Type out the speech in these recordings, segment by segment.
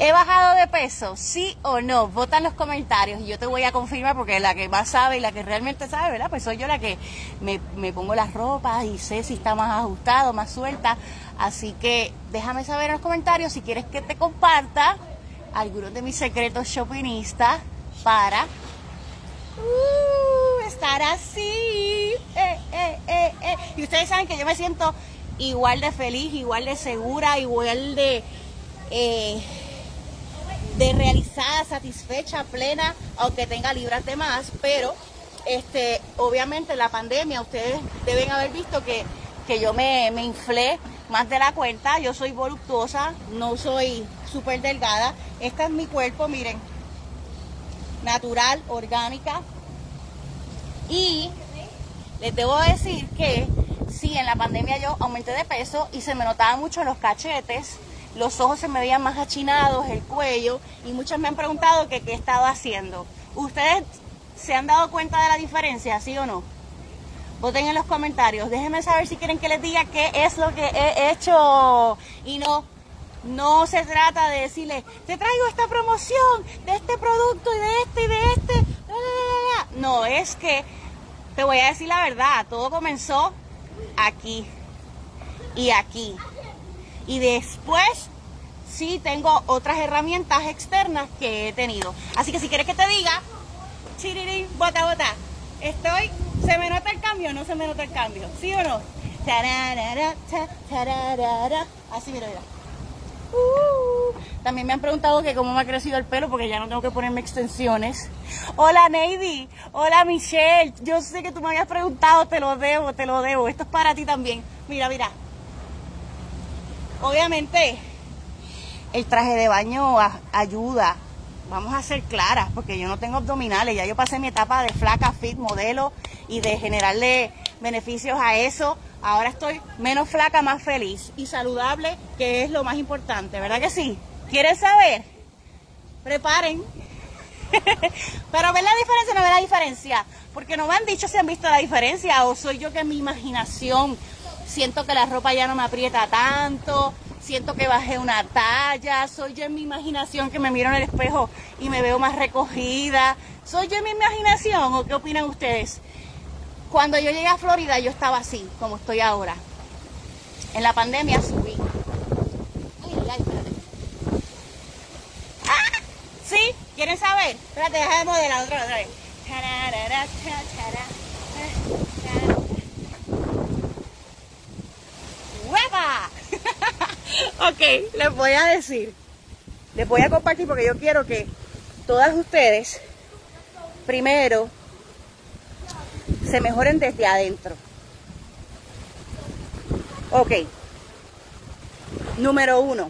¿He bajado de peso? ¿Sí o no? Vota en los comentarios y yo te voy a confirmar, porque la que más sabe y la que realmente sabe, ¿verdad? Pues soy yo la que me pongo las ropas y sé si está más ajustado, más suelta. Así que déjame saber en los comentarios si quieres que te comparta algunos de mis secretos shoppingistas para estar así. Y ustedes saben que yo me siento igual de feliz, igual de segura, igual de realizada, satisfecha, plena, aunque tenga libras de más. Pero obviamente la pandemia, ustedes deben haber visto que yo me inflé más de la cuenta. Yo soy voluptuosa, no soy súper delgada. Este es mi cuerpo, miren, natural, orgánica. Y les debo decir que sí, en la pandemia yo aumenté de peso y se me notaban mucho los cachetes, los ojos se me veían más achinados, el cuello, y muchos me han preguntado que qué estaba haciendo. ¿Ustedes se han dado cuenta de la diferencia, sí o no? Voten en los comentarios, déjenme saber si quieren que les diga qué es lo que he hecho. Y no se trata de decirle, te traigo esta promoción de este producto y de este y de este. No, es que te voy a decir la verdad, todo comenzó aquí y aquí. Y después sí tengo otras herramientas externas que he tenido. Así que si quieres que te diga, chirirín, bota, ¿se me nota el cambio o no se me nota el cambio? ¿Sí o no? Así, mira. También me han preguntado que cómo me ha crecido el pelo, porque ya no tengo que ponerme extensiones. Hola Neidy, hola Michelle, yo sé que tú me habías preguntado, te lo debo. Esto es para ti también. Mira. Obviamente el traje de baño ayuda. Vamos a ser claras, porque yo no tengo abdominales. Ya yo pasé mi etapa de flaca, fit, modelo y de generarle beneficios a eso. Ahora estoy menos flaca, más feliz y saludable, que es lo más importante, ¿verdad que sí? ¿Quieren saber? Preparen. Pero ¿ven la diferencia o no ven la diferencia? Porque no me han dicho si han visto la diferencia, o soy yo que en mi imaginación siento que la ropa ya no me aprieta tanto, siento que bajé una talla, soy yo en mi imaginación que me miro en el espejo y me veo más recogida. ¿Soy yo en mi imaginación o qué opinan ustedes? Cuando yo llegué a Florida yo estaba así, como estoy ahora. En la pandemia subí. Ay, espérate. ¡Ah! ¿Sí? ¿Quieren saber? Espérate, déjame de modelar otra vez. ¡Hueva! Ok, les voy a decir. Les voy a compartir porque yo quiero que todas ustedes, primero, se mejoren desde adentro. Ok. Número uno.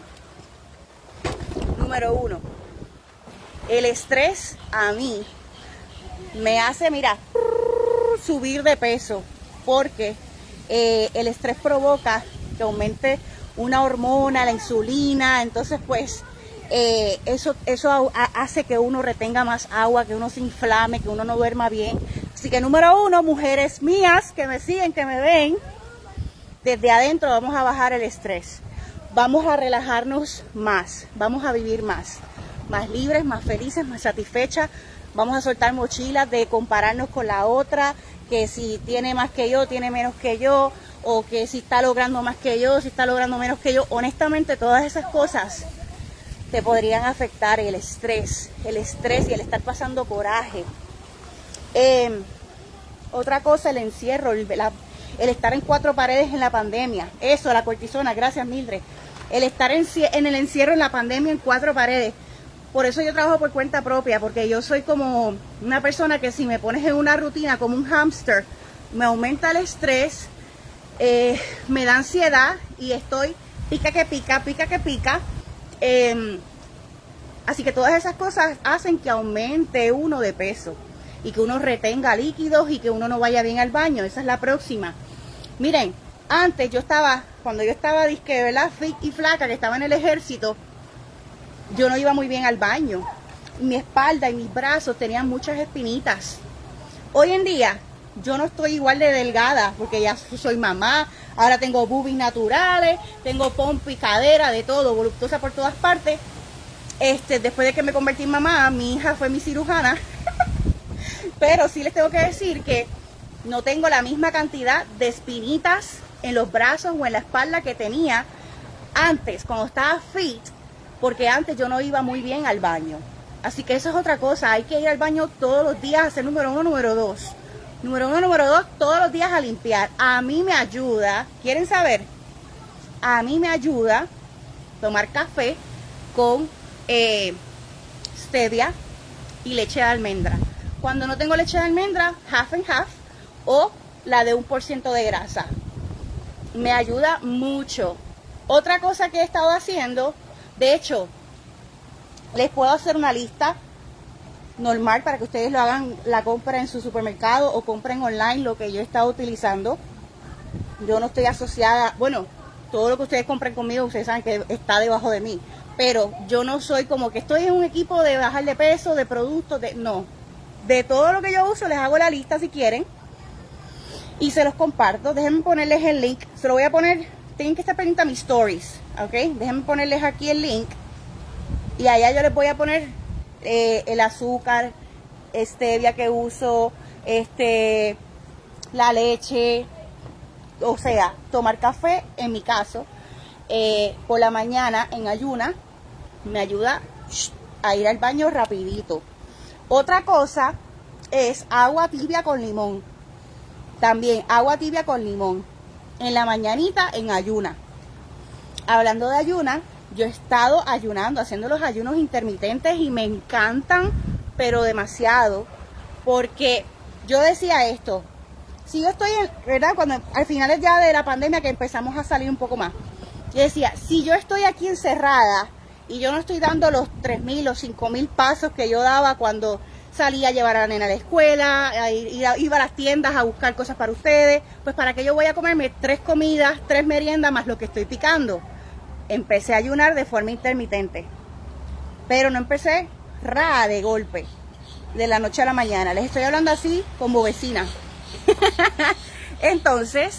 El estrés a mí me hace, mira, subir de peso. Porque el estrés provoca que aumente una hormona, la insulina. Entonces pues eso hace que uno retenga más agua, que uno se inflame, que uno no duerma bien. Así que número uno, mujeres mías que me siguen, que me ven, desde adentro vamos a bajar el estrés, vamos a relajarnos más, vamos a vivir más libres, más felices, más satisfechas. Vamos a soltar mochilas de compararnos con la otra, que si tiene más que yo, tiene menos que yo, o que si está logrando más que yo, si está logrando menos que yo. Honestamente, todas esas cosas te podrían afectar, el estrés y el estar pasando coraje. Otra cosa, el encierro, el estar en 4 paredes en la pandemia. Eso, la cortisona, gracias Mildred. El estar en el encierro en la pandemia en 4 paredes. Por eso yo trabajo por cuenta propia, porque yo soy como una persona que si me pones en una rutina como un hámster, me aumenta el estrés, me da ansiedad y estoy pica que pica. Así que todas esas cosas hacen que aumente uno de peso y que uno retenga líquidos y que uno no vaya bien al baño. Esa es la próxima. Miren, antes cuando yo estaba disque, ¿verdad?, fit y flaca, que estaba en el ejército, yo no iba muy bien al baño. Mi espalda y mis brazos tenían muchas espinitas. Hoy en día yo no estoy igual de delgada porque ya soy mamá. Ahora tengo boobies naturales, tengo pompa y cadera, de todo, voluptuosa por todas partes. después de que me convertí en mamá, mi hija fue mi cirujana. Pero sí les tengo que decir que no tengo la misma cantidad de espinitas en los brazos o en la espalda que tenía antes, cuando estaba fit, porque antes yo no iba muy bien al baño. Así que eso es otra cosa, hay que ir al baño todos los días a hacer número 1, número 2. Número 1, número 2, todos los días a limpiar. A mí me ayuda, ¿quieren saber? A mí me ayuda tomar café con stevia y leche de almendra. Cuando no tengo leche de almendra, half and half, o la de 1% de grasa. Me ayuda mucho. Otra cosa que he estado haciendo, de hecho, les puedo hacer una lista normal para que ustedes lo hagan, la compra en su supermercado o compren online lo que yo he estado utilizando. Yo no estoy asociada, bueno, todo lo que ustedes compren conmigo, ustedes saben que está debajo de mí, pero yo no soy como que estoy en un equipo de bajar de peso, de productos, no. De todo lo que yo uso les hago la lista si quieren y se los comparto. Déjenme ponerles el link, se lo voy a poner, tienen que estar pendientes a mis stories, ¿ok? Déjenme ponerles aquí el link y allá yo les voy a poner el azúcar, stevia que uso, la leche, o sea, tomar café, en mi caso, por la mañana en ayuna, me ayuda a ir al baño rapidito. Otra cosa es agua tibia con limón. También agua tibia con limón. En la mañanita en ayuna. Hablando de ayuna, yo he estado ayunando, haciendo los ayunos intermitentes y me encantan, pero demasiado. Porque yo decía esto, si yo estoy, ¿verdad? Cuando al final ya de la pandemia que empezamos a salir un poco más, yo decía, si yo estoy aquí encerrada y yo no estoy dando los 3.000 o 5.000 pasos que yo daba cuando salía a llevar a la nena a la escuela, iba a las tiendas a buscar cosas para ustedes, pues para que yo voy a comerme 3 comidas, 3 meriendas más lo que estoy picando. Empecé a ayunar de forma intermitente, pero no empecé de golpe, de la noche a la mañana. Les estoy hablando así como vecina. Entonces,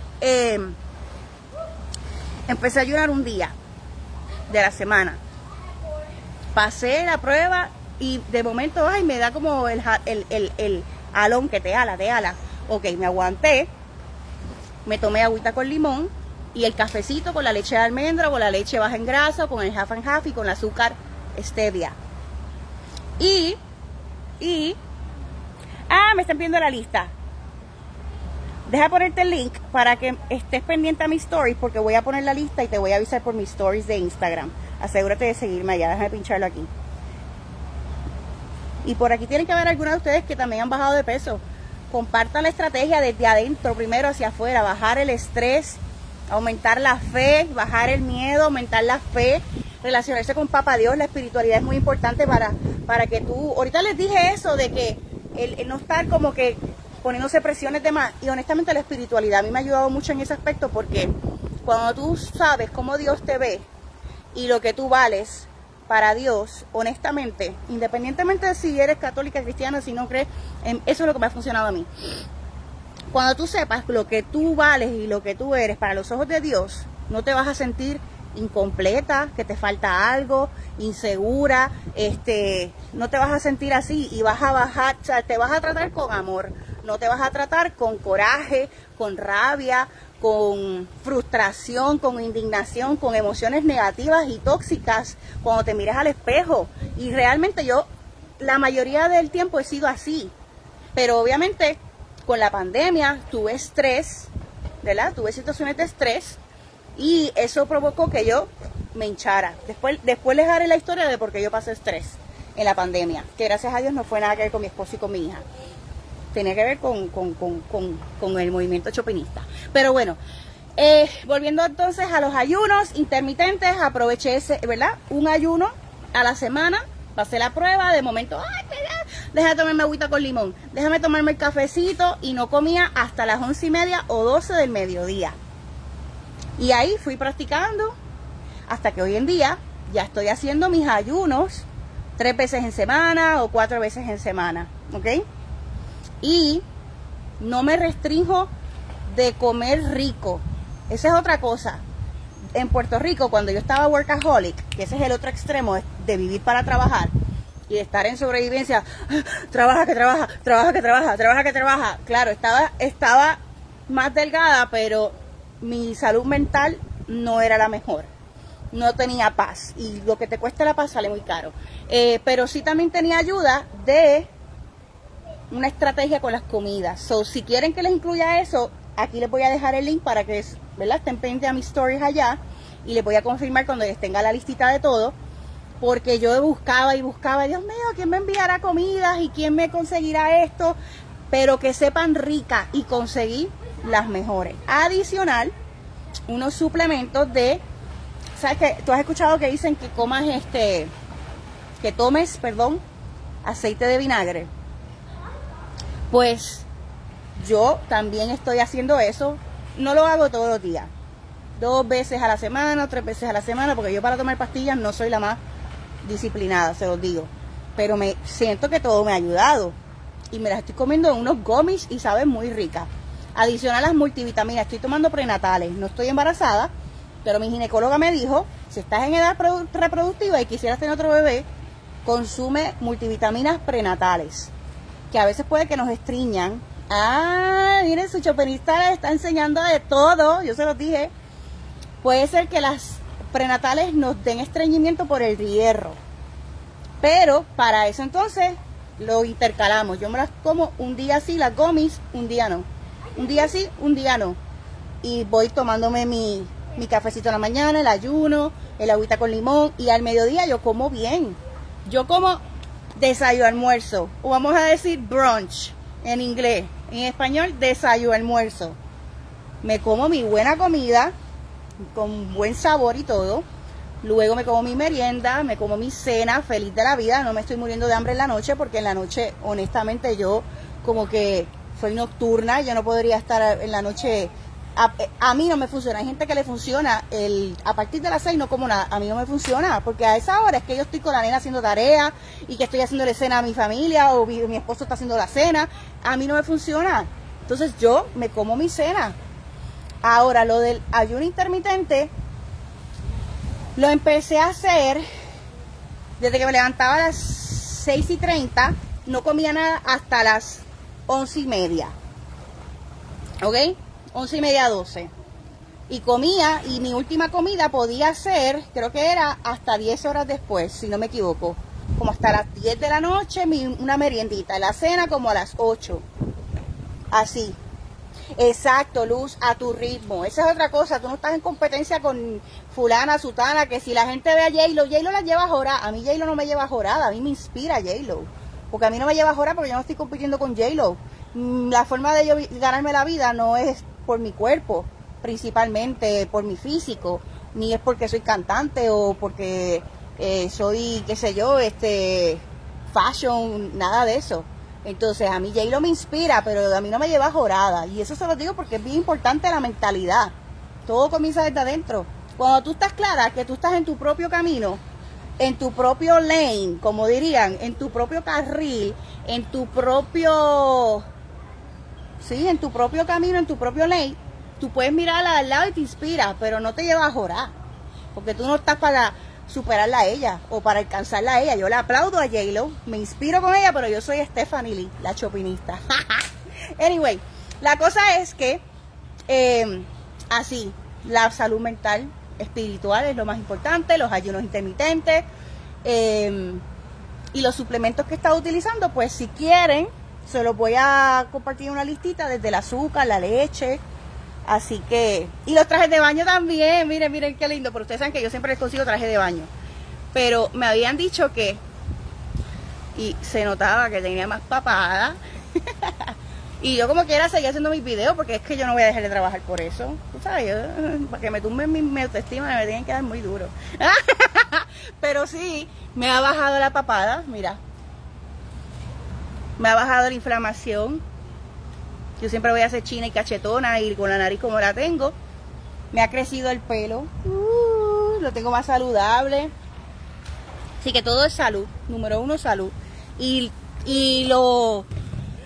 empecé a ayunar un día de la semana. Pasé la prueba y de momento, ay, me da como el alón que te ala. Ok, me aguanté, me tomé agüita con limón y el cafecito con la leche de almendra, con la leche baja en grasa, con el half and half y con el azúcar stevia. Me están pidiendo la lista. Deja ponerte el link para que estés pendiente a mis stories, porque voy a poner la lista y te voy a avisar por mis stories de Instagram. Asegúrate de seguirme allá, déjame pincharlo aquí. Y por aquí tienen que haber algunos de ustedes que también han bajado de peso. Compartan la estrategia desde adentro, primero hacia afuera, bajar el estrés, aumentar la fe, bajar el miedo, aumentar la fe, relacionarse con Papá Dios. La espiritualidad es muy importante para que tú, ahorita les dije eso de que el no estar como que poniéndose presiones de más, y honestamente la espiritualidad a mí me ha ayudado mucho en ese aspecto, porque cuando tú sabes cómo Dios te ve y lo que tú vales para Dios, honestamente, independientemente de si eres católica, cristiana, si no crees, eso es lo que me ha funcionado a mí. Cuando tú sepas lo que tú vales y lo que tú eres para los ojos de Dios, no te vas a sentir incompleta, que te falta algo, insegura, no te vas a sentir así y vas a bajar, o sea, te vas a tratar con amor, no te vas a tratar con coraje, con rabia, con frustración, con indignación, con emociones negativas y tóxicas cuando te miras al espejo. Y realmente yo la mayoría del tiempo he sido así, pero obviamente con la pandemia tuve estrés, ¿verdad? Tuve situaciones de estrés y eso provocó que yo me hinchara. Después les haré la historia de por qué yo pasé estrés en la pandemia, que gracias a Dios no fue nada que ver con mi esposo y con mi hija. Tenía que ver con el movimiento chopinista. Pero bueno, volviendo entonces a los ayunos intermitentes, aproveché ¿verdad? Un ayuno a la semana, pasé la prueba, de momento, ay, déjame tomarme agüita con limón, déjame tomarme el cafecito, y no comía hasta las 11:30 o 12 del mediodía. Y ahí fui practicando hasta que hoy en día ya estoy haciendo mis ayunos 3 veces en semana o 4 veces en semana, ¿ok? Y no me restringo de comer rico. Esa es otra cosa. en Puerto Rico, cuando yo estaba workaholic, que ese es el otro extremo de vivir para trabajar y de estar en sobrevivencia, trabaja que trabaja, trabaja que trabaja, trabaja que trabaja. Claro, estaba más delgada, pero mi salud mental no era la mejor. No tenía paz, y lo que te cuesta la paz sale muy caro. Pero sí también tenía ayuda de una estrategia con las comidas. So, si quieren que les incluya eso, aquí les voy a dejar el link para que, ¿verdad?, estén pendientes a mis stories allá, y les voy a confirmar cuando les tenga la listita de todo, porque yo buscaba y buscaba, Dios mío, ¿quién me enviará comidas y quién me conseguirá esto? Pero que sepan ricas, y conseguí las mejores. Adicional, unos suplementos de, ¿sabes qué? Tú has escuchado que dicen que comas que tomes, perdón, aceite de vinagre. Pues yo también estoy haciendo eso. No lo hago todos los días, 2 veces a la semana, 3 veces a la semana, porque yo para tomar pastillas no soy la más disciplinada, se los digo. Pero me siento que todo me ha ayudado, y me las estoy comiendo en unos gummies y saben muy ricas. Adicional a las multivitaminas, estoy tomando prenatales. No estoy embarazada, pero mi ginecóloga me dijo, si estás en edad reproductiva y quisieras tener otro bebé, consume multivitaminas prenatales, que a veces puede que nos estriñan. Ah, miren, su chopenista les está enseñando de todo, yo se los dije. Puede ser que las prenatales nos den estreñimiento por el hierro, pero para eso entonces lo intercalamos. Yo me las como un día sí, las gummies, un día no. Un día sí, un día no. Y voy tomándome mi cafecito en la mañana, el ayuno, el agüita con limón, y al mediodía yo como bien. Yo como desayuno, almuerzo, o vamos a decir brunch en inglés. En español, desayuno, almuerzo. Me como mi buena comida con buen sabor y todo. Luego me como mi merienda, me como mi cena, feliz de la vida. No me estoy muriendo de hambre en la noche, porque en la noche, honestamente, yo como que soy nocturna. Yo no podría estar en la noche. A mí no me funciona. Hay gente que le funciona a partir de las 6 no como nada. A mí no me funciona, porque a esa hora es que yo estoy con la nena haciendo tarea, y que estoy haciéndole cena a mi familia, o mi esposo está haciendo la cena. A mí no me funciona. Entonces yo me como mi cena. Ahora, lo del ayuno intermitente lo empecé a hacer desde que me levantaba a las 6:30. No comía nada hasta las 11:30. ¿Ok? 11:30, 12. Y comía, y mi última comida podía ser, creo que era hasta 10 horas después, si no me equivoco. Como hasta las 10 de la noche, una meriendita. La cena como a las 8. Así. Exacto, Luz, a tu ritmo. Esa es otra cosa. Tú no estás en competencia con fulana, sutana, que si la gente ve a J-Lo la lleva jorada. A mí J-Lo no me lleva jorada, a mí me inspira J-Lo. Porque a mí no me lleva jorada, porque yo no estoy compitiendo con J-Lo. La forma de yo ganarme la vida no es por mi cuerpo, principalmente por mi físico, ni es porque soy cantante o porque soy, qué sé yo, fashion, nada de eso. Entonces a mí J-Lo me inspira, pero a mí no me lleva jorada, y eso se lo digo porque es bien importante la mentalidad. Todo comienza desde adentro. Cuando tú estás clara que tú estás en tu propio camino, en tu propio lane, como dirían, en tu propio carril, en tu propio... Sí, en tu propio camino, en tu propio lane, tú puedes mirarla al lado y te inspira, pero no te lleva a jorar, porque tú no estás para superarla a ella o para alcanzarla a ella. Yo le aplaudo a J-Lo, me inspiro con ella, pero yo soy Stephanie Lee, la chopinista. Anyway, la cosa es que así, la salud mental, espiritual es lo más importante, los ayunos intermitentes y los suplementos que he estado utilizando. Pues si quieren, se los voy a compartir una listita, desde el azúcar, la leche, así que... Y los trajes de baño también, miren, miren qué lindo. Pero ustedes saben que yo siempre les consigo traje de baño. Pero me habían dicho que... Y se notaba que tenía más papada. Y yo como quiera seguir haciendo mis videos, porque es que yo no voy a dejar de trabajar por eso. Tú sabes, para que me tumben mi autoestima me tienen que dar muy duro. Pero sí, me ha bajado la papada, mira. Me ha bajado la inflamación. Yo siempre voy a ser china y cachetona y con la nariz como la tengo. Me ha crecido el pelo. Lo tengo más saludable. Así que todo es salud. Número 1, salud. Y lo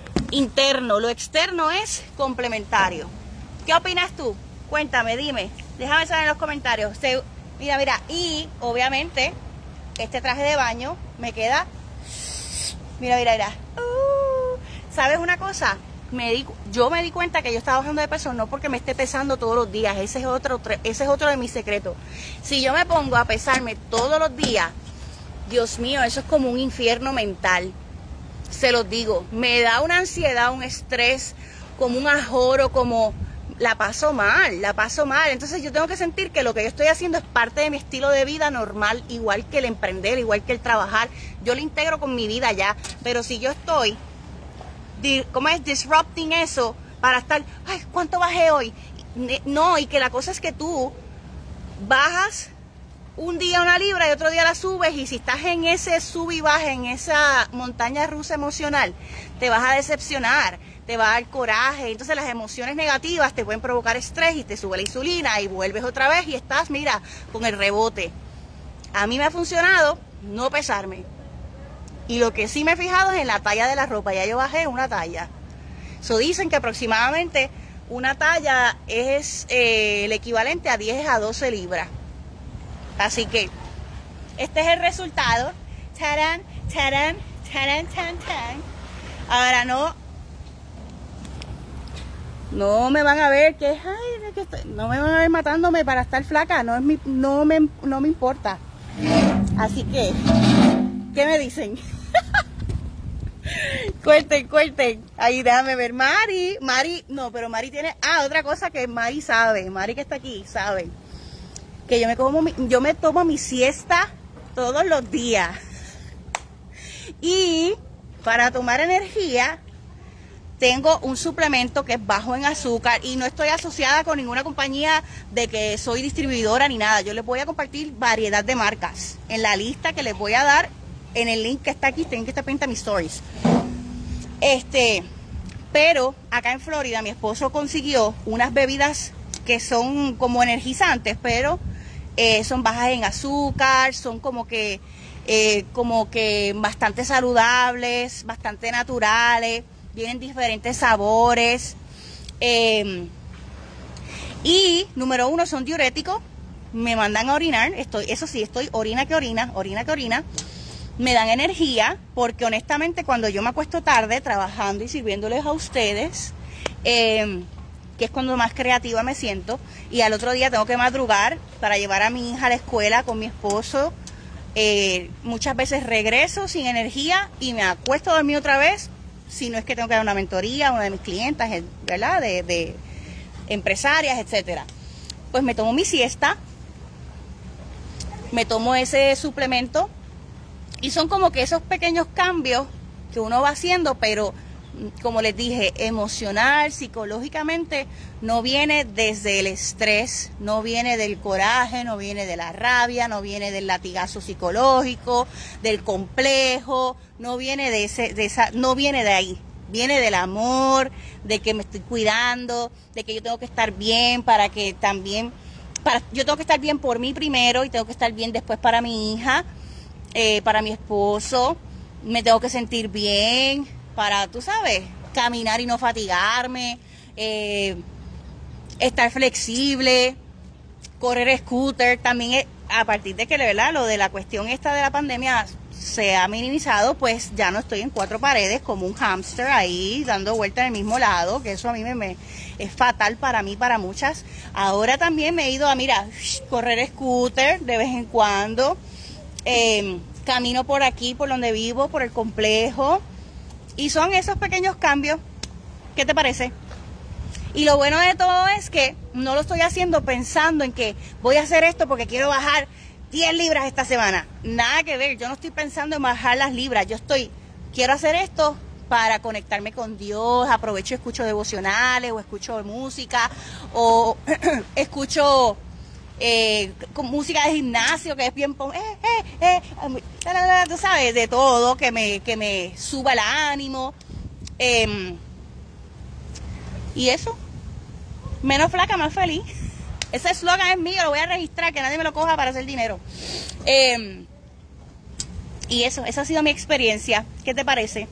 interno, lo externo es complementario. ¿Qué opinas tú? Cuéntame, dime. Déjame saber en los comentarios. Mira, mira. Y obviamente este traje de baño me queda. Mira, mira, mira. ¿Sabes una cosa? Yo me di cuenta que yo estaba bajando de peso no porque me esté pesando todos los días. Ese es otro de mis secretos. Si yo me pongo a pesarme todos los días, Dios mío, eso es como un infierno mental. Se los digo. Me da una ansiedad, un estrés, como un ajoro, como la paso mal, la paso mal. Entonces yo tengo que sentir que lo que yo estoy haciendo es parte de mi estilo de vida normal, igual que el emprender, igual que el trabajar. Yo lo integro con mi vida ya. Pero si yo estoy, ¿cómo es? Disrupting eso para estar, ay, ¿cuánto bajé hoy? No, y que la cosa es que tú bajas un día una libra y otro día la subes, y si estás en ese sub y baja, en esa montaña rusa emocional, te vas a decepcionar, te va a dar coraje. Entonces las emociones negativas te pueden provocar estrés y te sube la insulina y vuelves otra vez y estás, mira, con el rebote. A mí me ha funcionado no pesarme. Y lo que sí me he fijado es en la talla de la ropa. Ya yo bajé una talla. Dicen que aproximadamente una talla es el equivalente a 10 a 12 libras. Así que este es el resultado. ¡Tarán, tarán, tarán, tarán, tarán! Ahora no me van a ver que no me van a ver matándome para estar flaca. No me importa. Así que, ¿qué me dicen? Cuenten. Ahí déjame ver. Mari, pero Mari tiene. Otra cosa que Mari sabe. Mari que está aquí sabe que yo me tomo mi siesta todos los días. Y para tomar energía tengo un suplemento que es bajo en azúcar, y no estoy asociada con ninguna compañía de que soy distribuidora ni nada. Yo les voy a compartir variedad de marcas en la lista que les voy a dar en el link que está aquí. Tienen que estar pendientes a mis stories. Pero acá en Florida mi esposo consiguió unas bebidas que son como energizantes, pero son bajas en azúcar, son como que bastante saludables, bastante naturales, tienen diferentes sabores. Y número 1, son diuréticos, me mandan a orinar. Estoy orina que orina. Me dan energía, porque honestamente cuando yo me acuesto tarde trabajando y sirviéndoles a ustedes, que es cuando más creativa me siento, y al otro día tengo que madrugar para llevar a mi hija a la escuela con mi esposo, muchas veces regreso sin energía y me acuesto a dormir otra vez, si no es que tengo que dar una mentoría a una de mis clientas, ¿verdad? De empresarias, etcétera. Pues me tomo mi siesta, me tomo ese suplemento, y son como que esos pequeños cambios que uno va haciendo, pero como les dije, emocional, psicológicamente, no viene desde el estrés, no viene del coraje, no viene de la rabia, no viene del latigazo psicológico, del complejo, no viene no viene de ahí. Viene del amor, de que me estoy cuidando, de que yo tengo que estar bien yo tengo que estar bien por mí primero, y tengo que estar bien después para mi hija, para mi esposo. Me tengo que sentir bien para, tú sabes, caminar y no fatigarme, estar flexible, correr scooter. También a partir de que, ¿verdad?, lo de la cuestión esta de la pandemia se ha minimizado, pues ya no estoy en 4 paredes como un hámster ahí dando vuelta en el mismo lado, que eso a mí es fatal para mí, para muchas. Ahora también me he ido a, correr scooter de vez en cuando. Camino por aquí, por donde vivo, por el complejo, y son esos pequeños cambios. ¿Qué te parece? Y lo bueno de todo es que no lo estoy haciendo pensando en que voy a hacer esto porque quiero bajar 10 libras esta semana. Nada que ver. Yo no estoy pensando en bajar las libras. Quiero hacer esto para conectarme con Dios. Aprovecho y escucho devocionales, o escucho música, o escucho con música de gimnasio, que es bien, tú sabes, de todo, que me suba el ánimo, y eso, menos flaca, más feliz. Ese eslogan es mío, lo voy a registrar, que nadie me lo coja para hacer dinero. Y esa ha sido mi experiencia. ¿Qué te parece?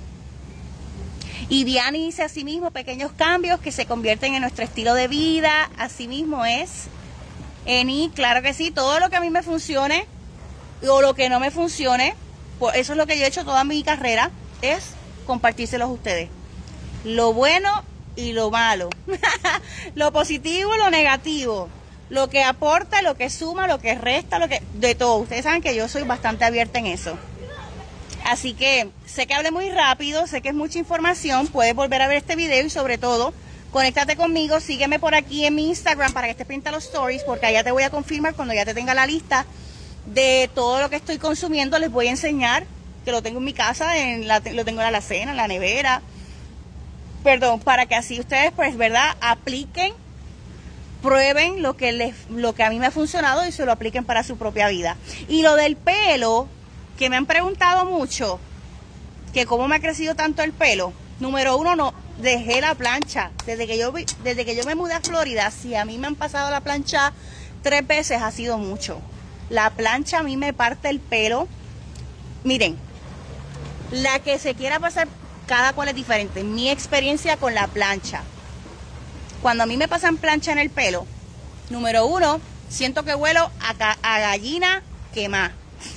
Y Diani dice: así mismo, pequeños cambios que se convierten en nuestro estilo de vida. Así mismo es. Eni, claro que sí, todo lo que a mí me funcione o lo que no me funcione, pues eso es lo que yo he hecho toda mi carrera, es compartírselos a ustedes. Lo bueno y lo malo, lo positivo y lo negativo, lo que aporta, lo que suma, lo que resta, lo que de todo. Ustedes saben que yo soy bastante abierta en eso. Así que sé que hablé muy rápido, sé que es mucha información, puedes volver a ver este video y sobre todo, conéctate conmigo, sígueme por aquí en mi Instagram para que estés pendiente a los stories, porque allá te voy a confirmar cuando ya te tenga la lista de todo lo que estoy consumiendo. Les voy a enseñar que lo tengo en mi casa, lo tengo en la alacena, en la nevera, perdón, para que así ustedes pues, ¿verdad? Apliquen, prueben lo que a mí me ha funcionado y se lo apliquen para su propia vida. Y lo del pelo, que me han preguntado mucho, que cómo me ha crecido tanto el pelo. Número uno, no dejé la plancha. Desde que yo me mudé a Florida, si a mí me han pasado la plancha 3 veces, ha sido mucho. La plancha a mí me parte el pelo. Miren, la que se quiera pasar, cada cual es diferente. Mi experiencia con la plancha, cuando a mí me pasan plancha en el pelo, número uno, siento que huelo a gallina quemada.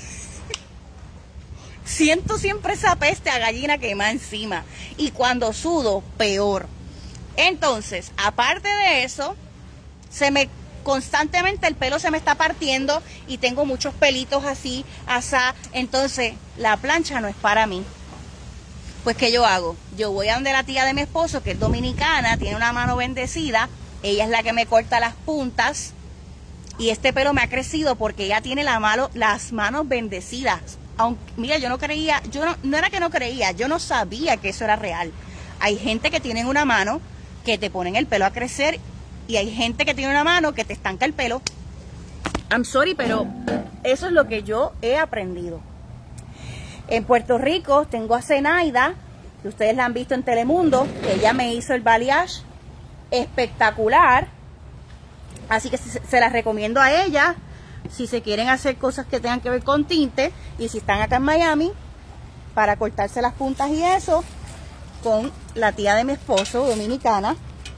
Siento siempre esa peste a gallina quemada encima. Y cuando sudo, peor. Entonces, aparte de eso, constantemente el pelo se me está partiendo y tengo muchos pelitos así, asá. Entonces, la plancha no es para mí. Pues, ¿qué yo hago? Yo voy a donde la tía de mi esposo, que es dominicana, tiene una mano bendecida. Ella es la que me corta las puntas. Y este pelo me ha crecido porque ella tiene las manos bendecidas. Aunque, mira, yo no creía, no era que no creía, yo no sabía que eso era real. Hay gente que tiene una mano que te ponen el pelo a crecer y hay gente que tiene una mano que te estanca el pelo. I'm sorry, pero eso es lo que yo he aprendido. En Puerto Rico tengo a Zenaida, que ustedes la han visto en Telemundo, que ella me hizo el balayage espectacular. Así que se las recomiendo a ella. Si se quieren hacer cosas que tengan que ver con tinte, y si están acá en Miami, para cortarse las puntas y eso, con la tía de mi esposo, dominicana.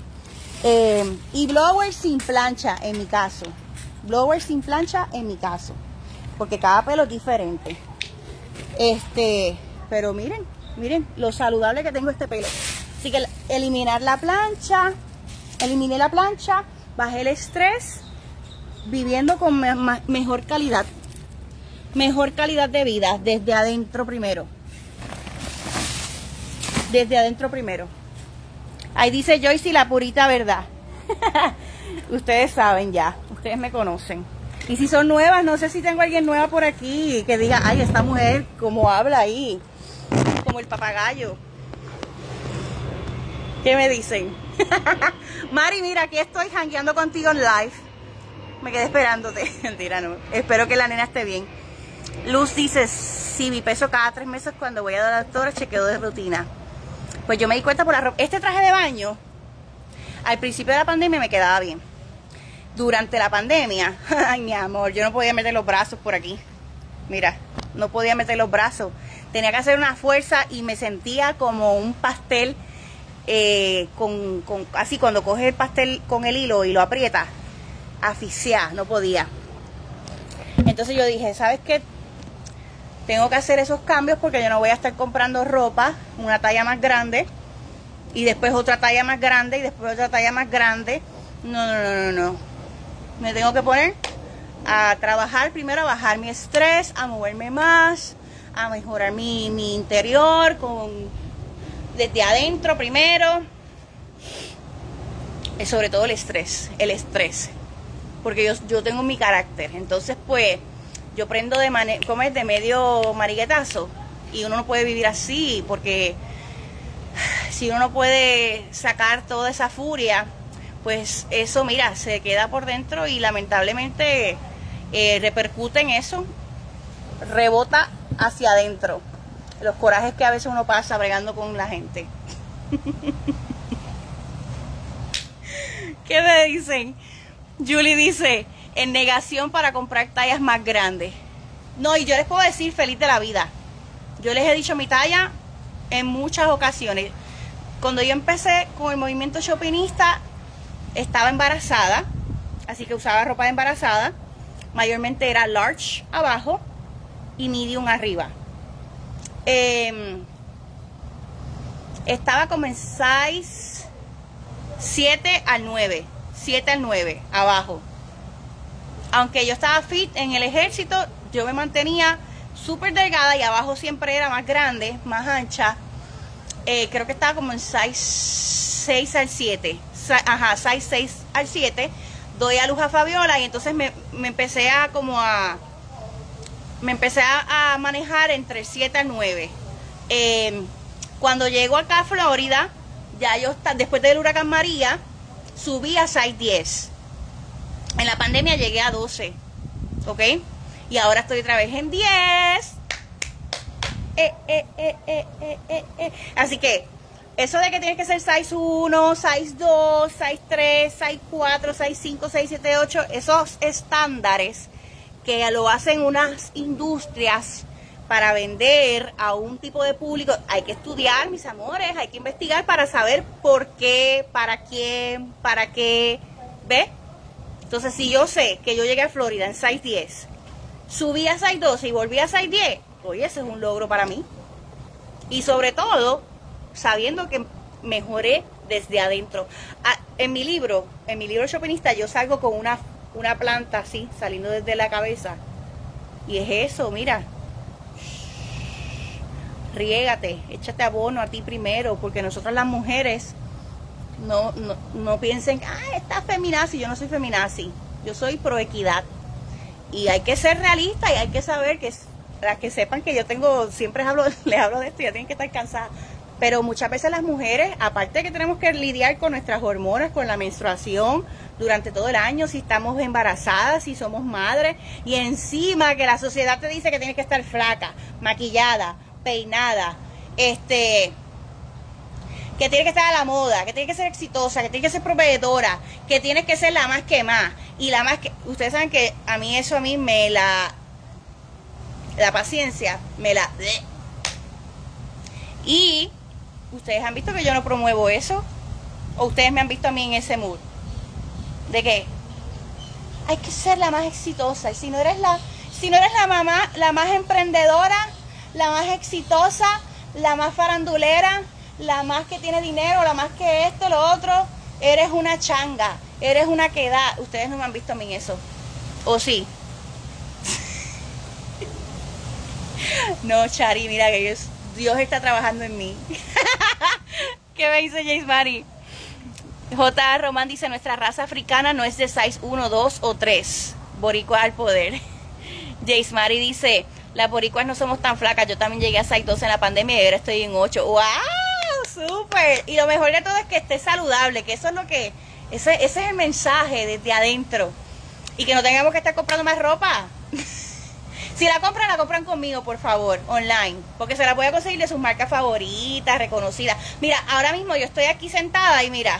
Y blower sin plancha en mi caso. Blower sin plancha en mi caso. Porque cada pelo es diferente. Pero miren lo saludable que tengo este pelo. Así que eliminé la plancha, bajé el estrés, viviendo con mejor calidad de vida desde adentro primero. Ahí dice Joyce, la purita verdad. Ustedes saben ya, ustedes me conocen. Y si son nuevas, no sé si tengo a alguien nueva por aquí que diga, ay, esta mujer como habla ahí, como el papagayo. ¿Qué me dicen? Mari, mira, aquí estoy jangueando contigo en live. Me quedé esperándote. Mentira, no. Espero que la nena esté bien. Luz dice, sí, mi peso cada 3 meses cuando voy a la doctora, chequeo de rutina. Pues yo me di cuenta por la ropa. Este traje de baño, al principio de la pandemia me quedaba bien. Durante la pandemia, ay, mi amor, yo no podía meter los brazos por aquí. Mira, no podía meter los brazos. Tenía que hacer una fuerza y me sentía como un pastel, así cuando coges el pastel con el hilo y lo aprietas, asfixiar, no podía. Entonces yo dije, ¿sabes qué? Tengo que hacer esos cambios porque yo no voy a estar comprando ropa, una talla más grande, y después otra talla más grande, y después otra talla más grande. No. Me tengo que poner a trabajar primero, a bajar mi estrés, a moverme más, a mejorar mi interior desde adentro primero. Y sobre todo el estrés. Porque yo tengo mi carácter. Entonces, pues, yo prendo de medio mariguetazo. Y uno no puede vivir así, porque si uno no puede sacar toda esa furia, pues eso, mira, se queda por dentro y lamentablemente repercute en eso, rebota hacia adentro. Los corajes que a veces uno pasa bregando con la gente. ¿Qué me dicen? Julie dice, en negación para comprar tallas más grandes. No, y yo les puedo decir feliz de la vida. Yo les he dicho mi talla en muchas ocasiones. Cuando yo empecé con el movimiento shoppingista, estaba embarazada, así que usaba ropa de embarazada. Mayormente era large abajo y medium arriba. Estaba como en size 7 al 9. 7 al 9 abajo. Aunque yo estaba fit en el ejército, yo me mantenía súper delgada y abajo siempre era más grande, más ancha. Creo que estaba como en size 6 al 7. Ajá, size 6 al 7. Doy a luz a Fabiola y entonces me empecé a manejar entre 7 al 9. Cuando llego acá a Florida, ya yo después del huracán María, subí a size 10. En la pandemia llegué a 12, ¿ok? Y ahora estoy otra vez en 10. Así que eso de que tienes que ser size 1, size 2, size 3, size 4, size 5, size 7, 8, esos estándares que lo hacen unas industrias para vender a un tipo de público, hay que estudiar, mis amores, hay que investigar para saber por qué, para quién, para qué, ¿ves? Entonces, si yo sé que yo llegué a Florida en size 10, subí a size 12 y volví a size 10, oye, ese es un logro para mí. Y sobre todo, sabiendo que mejoré desde adentro. En mi libro Shopinista, yo salgo con una planta así, saliendo desde la cabeza. Y es eso, mira. Riégate, échate abono a ti primero, porque nosotras las mujeres no piensen, está feminazi. Yo no soy feminazi, yo soy pro equidad. Y hay que ser realista y hay que saber que, para que sepan que yo siempre les hablo de esto, ya tienen que estar cansadas. Pero muchas veces las mujeres, aparte de que tenemos que lidiar con nuestras hormonas, con la menstruación durante todo el año, si estamos embarazadas, si somos madres, y encima que la sociedad te dice que tienes que estar flaca, maquillada, peinada, que tiene que estar a la moda, que tiene que ser exitosa, que tiene que ser proveedora, que tienes que ser la más que más, y la más que, ustedes saben que a mí la paciencia me la... Y ustedes han visto que yo no promuevo eso, o ustedes me han visto a mí en ese mood, de que hay que ser la más exitosa, y si no eres la mamá, la más emprendedora, la más exitosa, la más farandulera, la más que tiene dinero, la más que esto, lo otro, eres una changa, eres una queda. Ustedes no me han visto a mí en eso, ¿o sí? No, Chari, mira que Dios está trabajando en mí. ¿Qué me dice Jace Mari? J. Román dice, nuestra raza africana no es de size 1, 2 o 3. Boricua al poder. Jace Mari dice, las boricuas no somos tan flacas, yo también llegué a size 12 en la pandemia y ahora estoy en 8. ¡Wow! ¡Súper! Y lo mejor de todo es que esté saludable, que eso es lo que... Ese es el mensaje desde adentro. Y que no tengamos que estar comprando más ropa. Si la compran conmigo, por favor, online. Porque se la voy a conseguir de sus marcas favoritas, reconocidas. Mira, ahora mismo yo estoy aquí sentada y mira.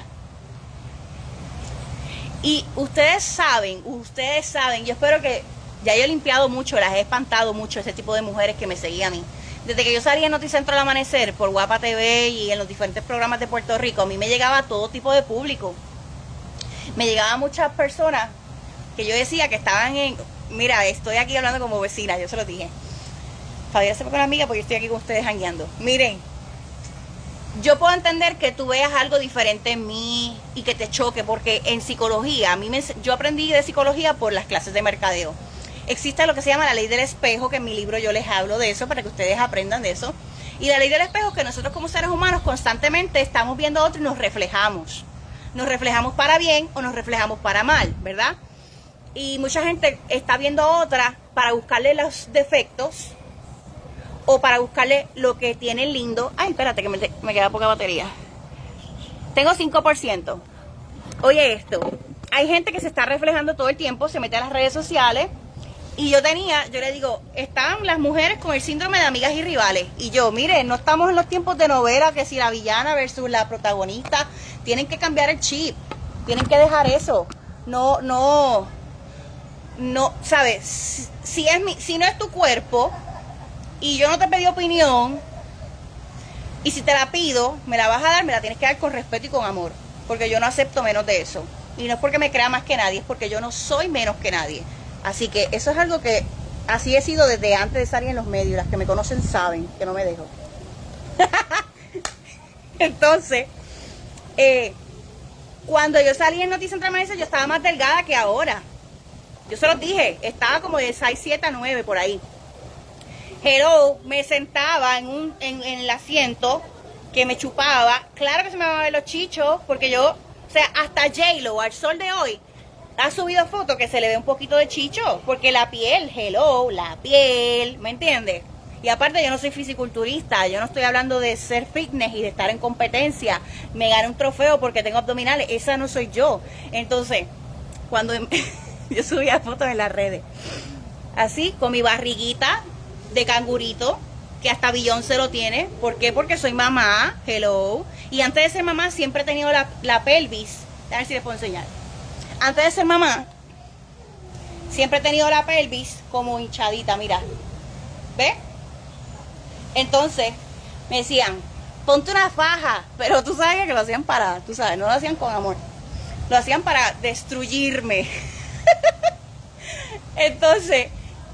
Y ustedes saben, yo espero que... Ya yo he limpiado mucho, las he espantado mucho ese tipo de mujeres que me seguían a mí. Desde que yo salí en Noticentro al Amanecer, por Guapa TV y en los diferentes programas de Puerto Rico, a mí me llegaba todo tipo de público. Me llegaban muchas personas que yo decía que estaban en... Mira, estoy aquí hablando como vecina, yo se lo dije. Fabiola se fue con la amiga porque yo estoy aquí con ustedes jangueando. Miren, yo puedo entender que tú veas algo diferente en mí y que te choque, porque en psicología, yo aprendí de psicología por las clases de mercadeo. Existe lo que se llama la ley del espejo, que en mi libro yo les hablo de eso para que ustedes aprendan de eso. Y la ley del espejo es que nosotros como seres humanos constantemente estamos viendo a otro y nos reflejamos. Nos reflejamos para bien o nos reflejamos para mal, ¿verdad? Y mucha gente está viendo a otra para buscarle los defectos o para buscarle lo que tiene lindo. Ay, espérate que me queda poca batería. Tengo 5%. Oye esto, hay gente que se está reflejando todo el tiempo, se mete a las redes sociales. Y yo le digo, están las mujeres con el síndrome de amigas y rivales. Y yo, mire, no estamos en los tiempos de novela, que si la villana versus la protagonista. Tienen que cambiar el chip. Tienen que dejar eso. No, ¿sabes? Si no es tu cuerpo y yo no te pedí opinión, y si te la pido, me la vas a dar, me la tienes que dar con respeto y con amor. Porque yo no acepto menos de eso. Y no es porque me crea más que nadie, es porque yo no soy menos que nadie. Así que eso es algo que así he sido desde antes de salir en los medios. Las que me conocen saben que no me dejo. Entonces, cuando yo salí en Noticias Entre Amanecer, yo estaba más delgada que ahora. Yo se los dije, estaba como de 6, 7 a 9 por ahí. Hello, me sentaba en el asiento que me chupaba. Claro que se me van a ver los chichos, porque yo, o sea, hasta J-Lo al sol de hoy ha subido fotos que se le ve un poquito de chicho, porque la piel, hello, la piel, ¿me entiendes? Y aparte yo no soy fisiculturista, yo no estoy hablando de ser fitness y de estar en competencia, me gané un trofeo porque tengo abdominales, esa no soy yo. Entonces, cuando yo subía fotos en las redes, así, con mi barriguita de cangurito, que hasta Beyoncé lo tiene. ¿Por qué? Porque soy mamá, hello. Y antes de ser mamá siempre he tenido la pelvis. A ver si les puedo enseñar. Antes de ser mamá, siempre he tenido la pelvis como hinchadita, mira. ¿Ves? Entonces, me decían, ponte una faja. Pero tú sabes que lo hacían para, tú sabes, no lo hacían con amor. Lo hacían para destruirme. Entonces,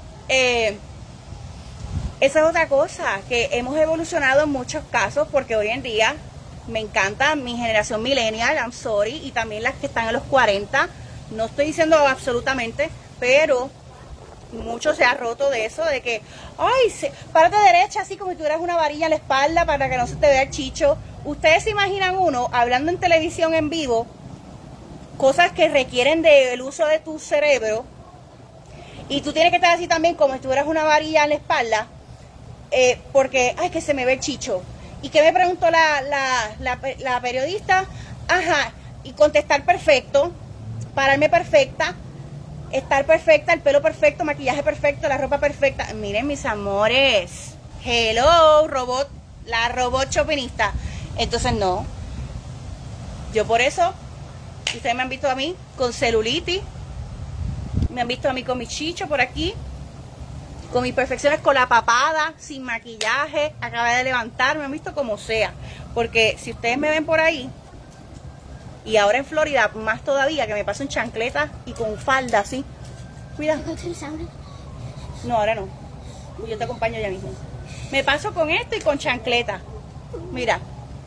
esa es otra cosa, que hemos evolucionado en muchos casos, porque hoy en día me encanta mi generación millennial, I'm sorry, y también las que están en los 40, no estoy diciendo absolutamente, pero mucho se ha roto de eso, de que, ay, párate derecha, así como si tuvieras una varilla en la espalda para que no se te vea el chicho. Ustedes se imaginan uno hablando en televisión en vivo, cosas que requieren del uso de tu cerebro, y tú tienes que estar así también como si tuvieras una varilla en la espalda, porque, ay, que se me ve el chicho. ¿Y qué me preguntó la periodista? Ajá, y contestar perfecto, pararme perfecta, estar perfecta, el pelo perfecto, maquillaje perfecto, la ropa perfecta. Miren, mis amores, hello, robot, la robot chopinista. Entonces, no. Yo por eso, ustedes me han visto a mí con celulitis, me han visto a mí con mi chicho por aquí, con mis perfecciones, con la papada, sin maquillaje, acabé de levantarme, me han visto como sea. Porque si ustedes me ven por ahí, y ahora en Florida, más todavía, que me paso en chancletas y con falda así. Cuidado. No, ahora no. Yo te acompaño ya mismo. Me paso con esto y con chancleta. Mira.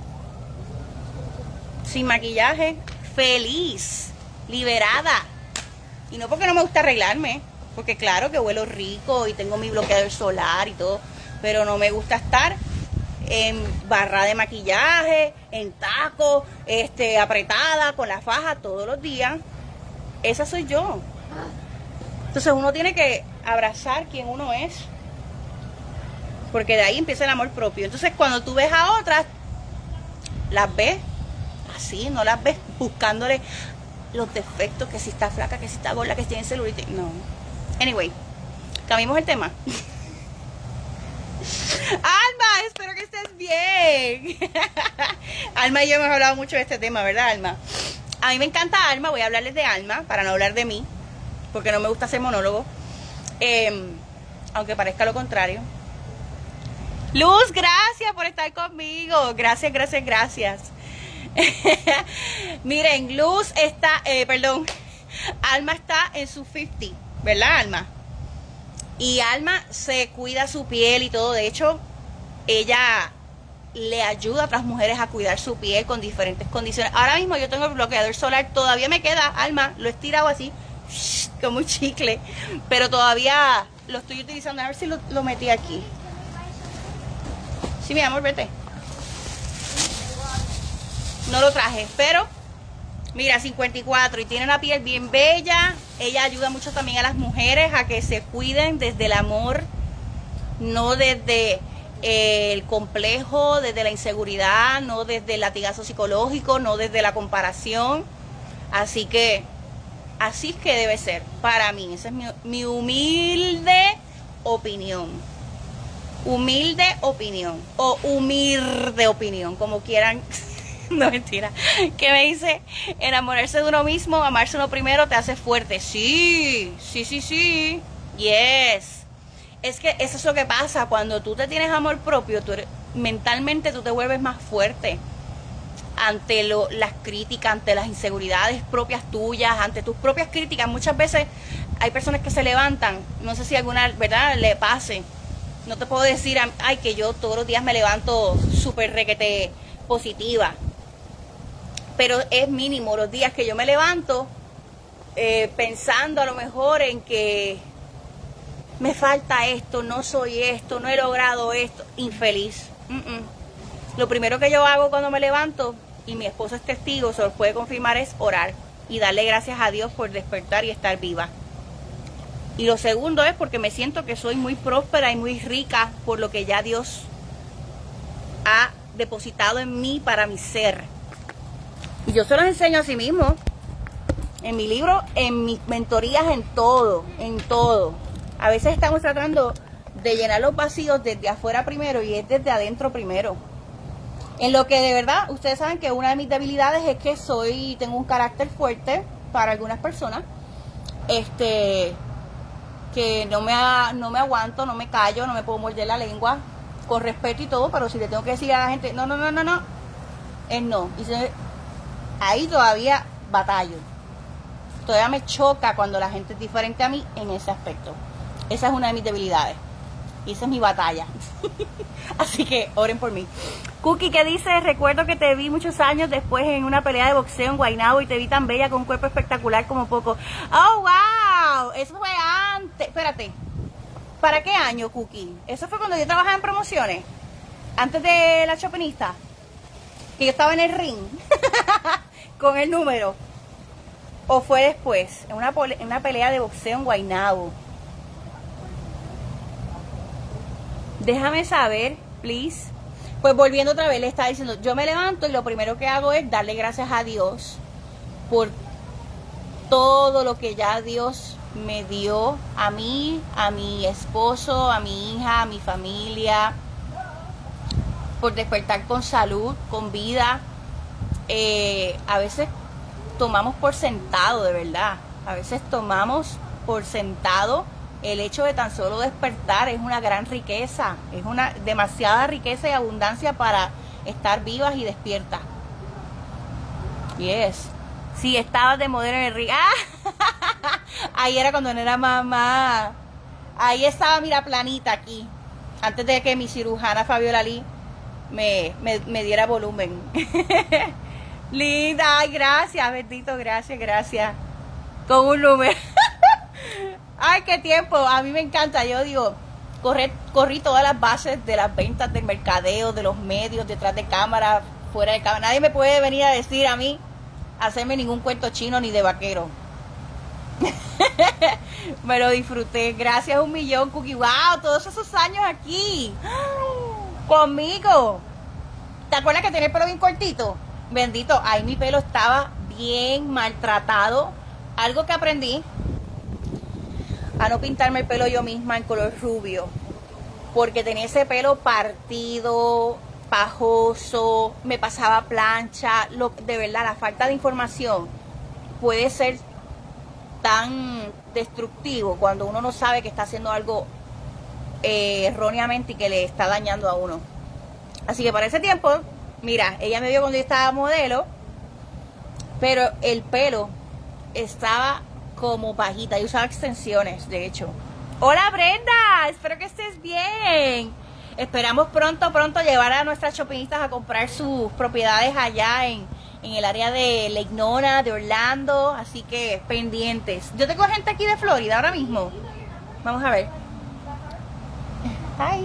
Sin maquillaje, feliz, liberada. Y no porque no me gusta arreglarme, porque claro que huelo rico y tengo mi bloqueador solar y todo, pero no me gusta estar en barra de maquillaje, en tacos, apretada, con la faja todos los días. Esa soy yo. Entonces uno tiene que abrazar quien uno es, porque de ahí empieza el amor propio. Entonces cuando tú ves a otras, las ves así, no las ves buscándole los defectos, que si está flaca, que si está gorda, que si tiene celulitis. No. Anyway, cambiemos el tema. Alma, espero que estés bien. Alma y yo hemos hablado mucho de este tema, ¿verdad, Alma? A mí me encanta Alma, voy a hablarles de Alma para no hablar de mí, porque no me gusta hacer monólogo, aunque parezca lo contrario. Luz, gracias por estar conmigo. Gracias, gracias, gracias. Miren, Luz está, Alma está en su 50, ¿verdad, Alma? Y Alma se cuida su piel y todo. De hecho, ella le ayuda a otras mujeres a cuidar su piel con diferentes condiciones. Ahora mismo yo tengo el bloqueador solar, todavía me queda, Alma, lo he estirado así, como un chicle, pero todavía lo estoy utilizando. A ver si lo metí aquí. Sí, mi amor, vete. No lo traje, pero mira, 54 y tiene una piel bien bella. Ella ayuda mucho también a las mujeres a que se cuiden desde el amor, no desde el complejo, desde la inseguridad, no desde el latigazo psicológico, no desde la comparación. Así que así es que debe ser para mí. Esa es mi humilde opinión. Humilde opinión o humilde opinión, como quieran. No, mentira. ¿Qué me dice? Enamorarse de uno mismo, amarse uno primero te hace fuerte. Sí, sí, sí, sí. Yes. Es que eso es lo que pasa. Cuando tú te tienes amor propio, mentalmente tú te vuelves más fuerte. ante las críticas, ante las inseguridades propias tuyas, ante tus propias críticas. Muchas veces hay personas que se levantan, no sé si alguna, ¿verdad?, le pase. No te puedo decir, ay, que yo todos los días me levanto súper requete positiva, pero es mínimo los días que yo me levanto pensando a lo mejor en que me falta esto, no soy esto, no he logrado esto, infeliz. Lo primero que yo hago cuando me levanto, y mi esposo es testigo, se lo puede confirmar, es orar y darle gracias a Dios por despertar y estar viva. Y lo segundo es porque me siento que soy muy próspera y muy rica por lo que ya Dios ha depositado en mí para mi ser. Y yo se los enseño a sí mismo, en mi libro, en mis mentorías, en todo, en todo. A veces estamos tratando de llenar los vacíos desde afuera primero y es desde adentro primero. En lo que de verdad, ustedes saben que una de mis debilidades es que tengo un carácter fuerte para algunas personas. Que no me aguanto, no me callo, no me puedo morder la lengua, con respeto y todo, pero si le tengo que decir a la gente, no, es no. Y ahí todavía batallo. Todavía me choca cuando la gente es diferente a mí en ese aspecto. Esa es una de mis debilidades. Y esa es mi batalla. Así que oren por mí. Cookie, ¿qué dice? Recuerdo que te vi muchos años después en una pelea de boxeo en Guaynabo y te vi tan bella con un cuerpo espectacular como poco. ¡Oh, wow! Eso fue antes. Espérate. ¿Para qué año, Cookie? Eso fue cuando yo trabajaba en promociones. Antes de la Chopinista. Que yo estaba en el ring. Con el número. ¿O fue después? En una pelea de boxeo en Guaynabo. Déjame saber, please. Pues volviendo otra vez, le estaba diciendo, yo me levanto y lo primero que hago es darle gracias a Dios por todo lo que ya Dios me dio a mí, a mi esposo, a mi hija, a mi familia, por despertar con salud, con vida. A veces tomamos por sentado, de verdad. A veces tomamos por sentado el hecho de tan solo despertar. Es una gran riqueza, es una demasiada riqueza y abundancia para estar vivas y despiertas. Yes. Sí, estabas de modelo en el ring. ¡Ah! Ahí era cuando no era mamá. Ahí estaba, mira, planita aquí. Antes de que mi cirujana Fabiola Lee me diera volumen. Linda, ay, gracias, bendito, gracias. Con un número. Ay, qué tiempo, a mí me encanta. Yo digo, corrí todas las bases de las ventas, del mercadeo, de los medios, detrás de cámara, fuera de cámara. Nadie me puede venir a decir a mí, hacerme ningún cuento chino ni de vaquero. Me lo disfruté, gracias un millón, Cookie. Wow, todos esos años aquí conmigo. ¿Te acuerdas que tenía el pelo bien cortito? Bendito, ahí mi pelo estaba bien maltratado. Algo que aprendí, a no pintarme el pelo yo misma en color rubio, porque tenía ese pelo partido, pajoso, me pasaba plancha. De verdad, la falta de información puede ser tan destructivo cuando uno no sabe que está haciendo algo erróneamente y que le está dañando a uno. Así que para ese tiempo, mira, ella me vio cuando yo estaba modelo, pero el pelo estaba como pajita. Yo usaba extensiones, de hecho. Hola Brenda, espero que estés bien. Esperamos pronto llevar a nuestras shoppingistas a comprar sus propiedades allá en el área de Lake Nona, de Orlando. Así que pendientes. Yo tengo gente aquí de Florida ahora mismo. Vamos a ver. Hi.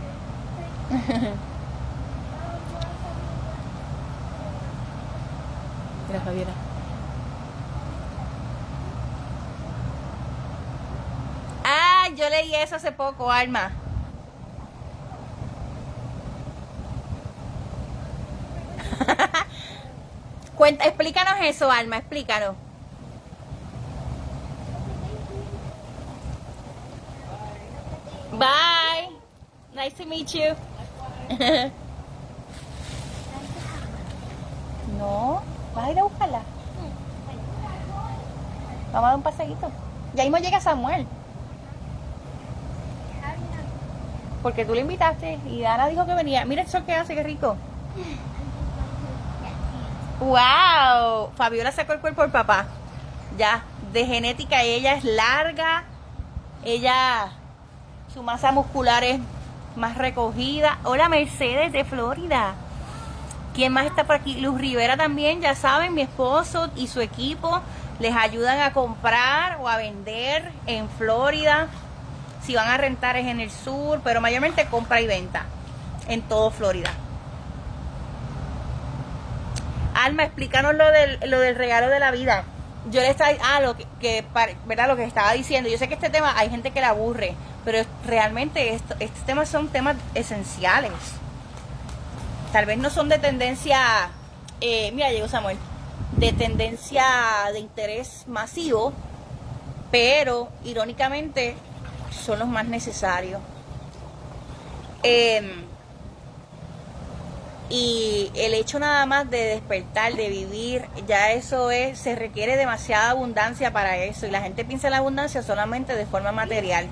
Mira, Javiera. Ah, yo leí eso hace poco, Alma. Explícanos eso, Alma, explícanos. Bye. Nice to meet you. No, vas a ir a buscarla. Vamos a dar un paseíto. Ya mismo llega Samuel. Porque tú le invitaste y Ana dijo que venía. Mira el sol que hace, qué rico. ¡Wow! Fabiola sacó el cuerpo del papá. Ya, de genética ella es larga. Ella, su masa muscular es más recogida. Hola Mercedes de Florida. ¿Quién más está por aquí? Luz Rivera también, ya saben, mi esposo y su equipo les ayudan a comprar o a vender en Florida. Si van a rentar es en el sur, pero mayormente compra y venta en todo Florida. Alma, explícanos lo del regalo de la vida. Yo le estaba, ¿verdad? Lo que estaba diciendo. Yo sé que este tema hay gente que le aburre, pero realmente estos temas son temas esenciales. Tal vez no son de tendencia, mira, llegó Samuel, de tendencia de interés masivo, pero irónicamente son los más necesarios. Y el hecho nada más de despertar, de vivir, ya eso se requiere demasiada abundancia para eso. Y la gente piensa en la abundancia solamente de forma material.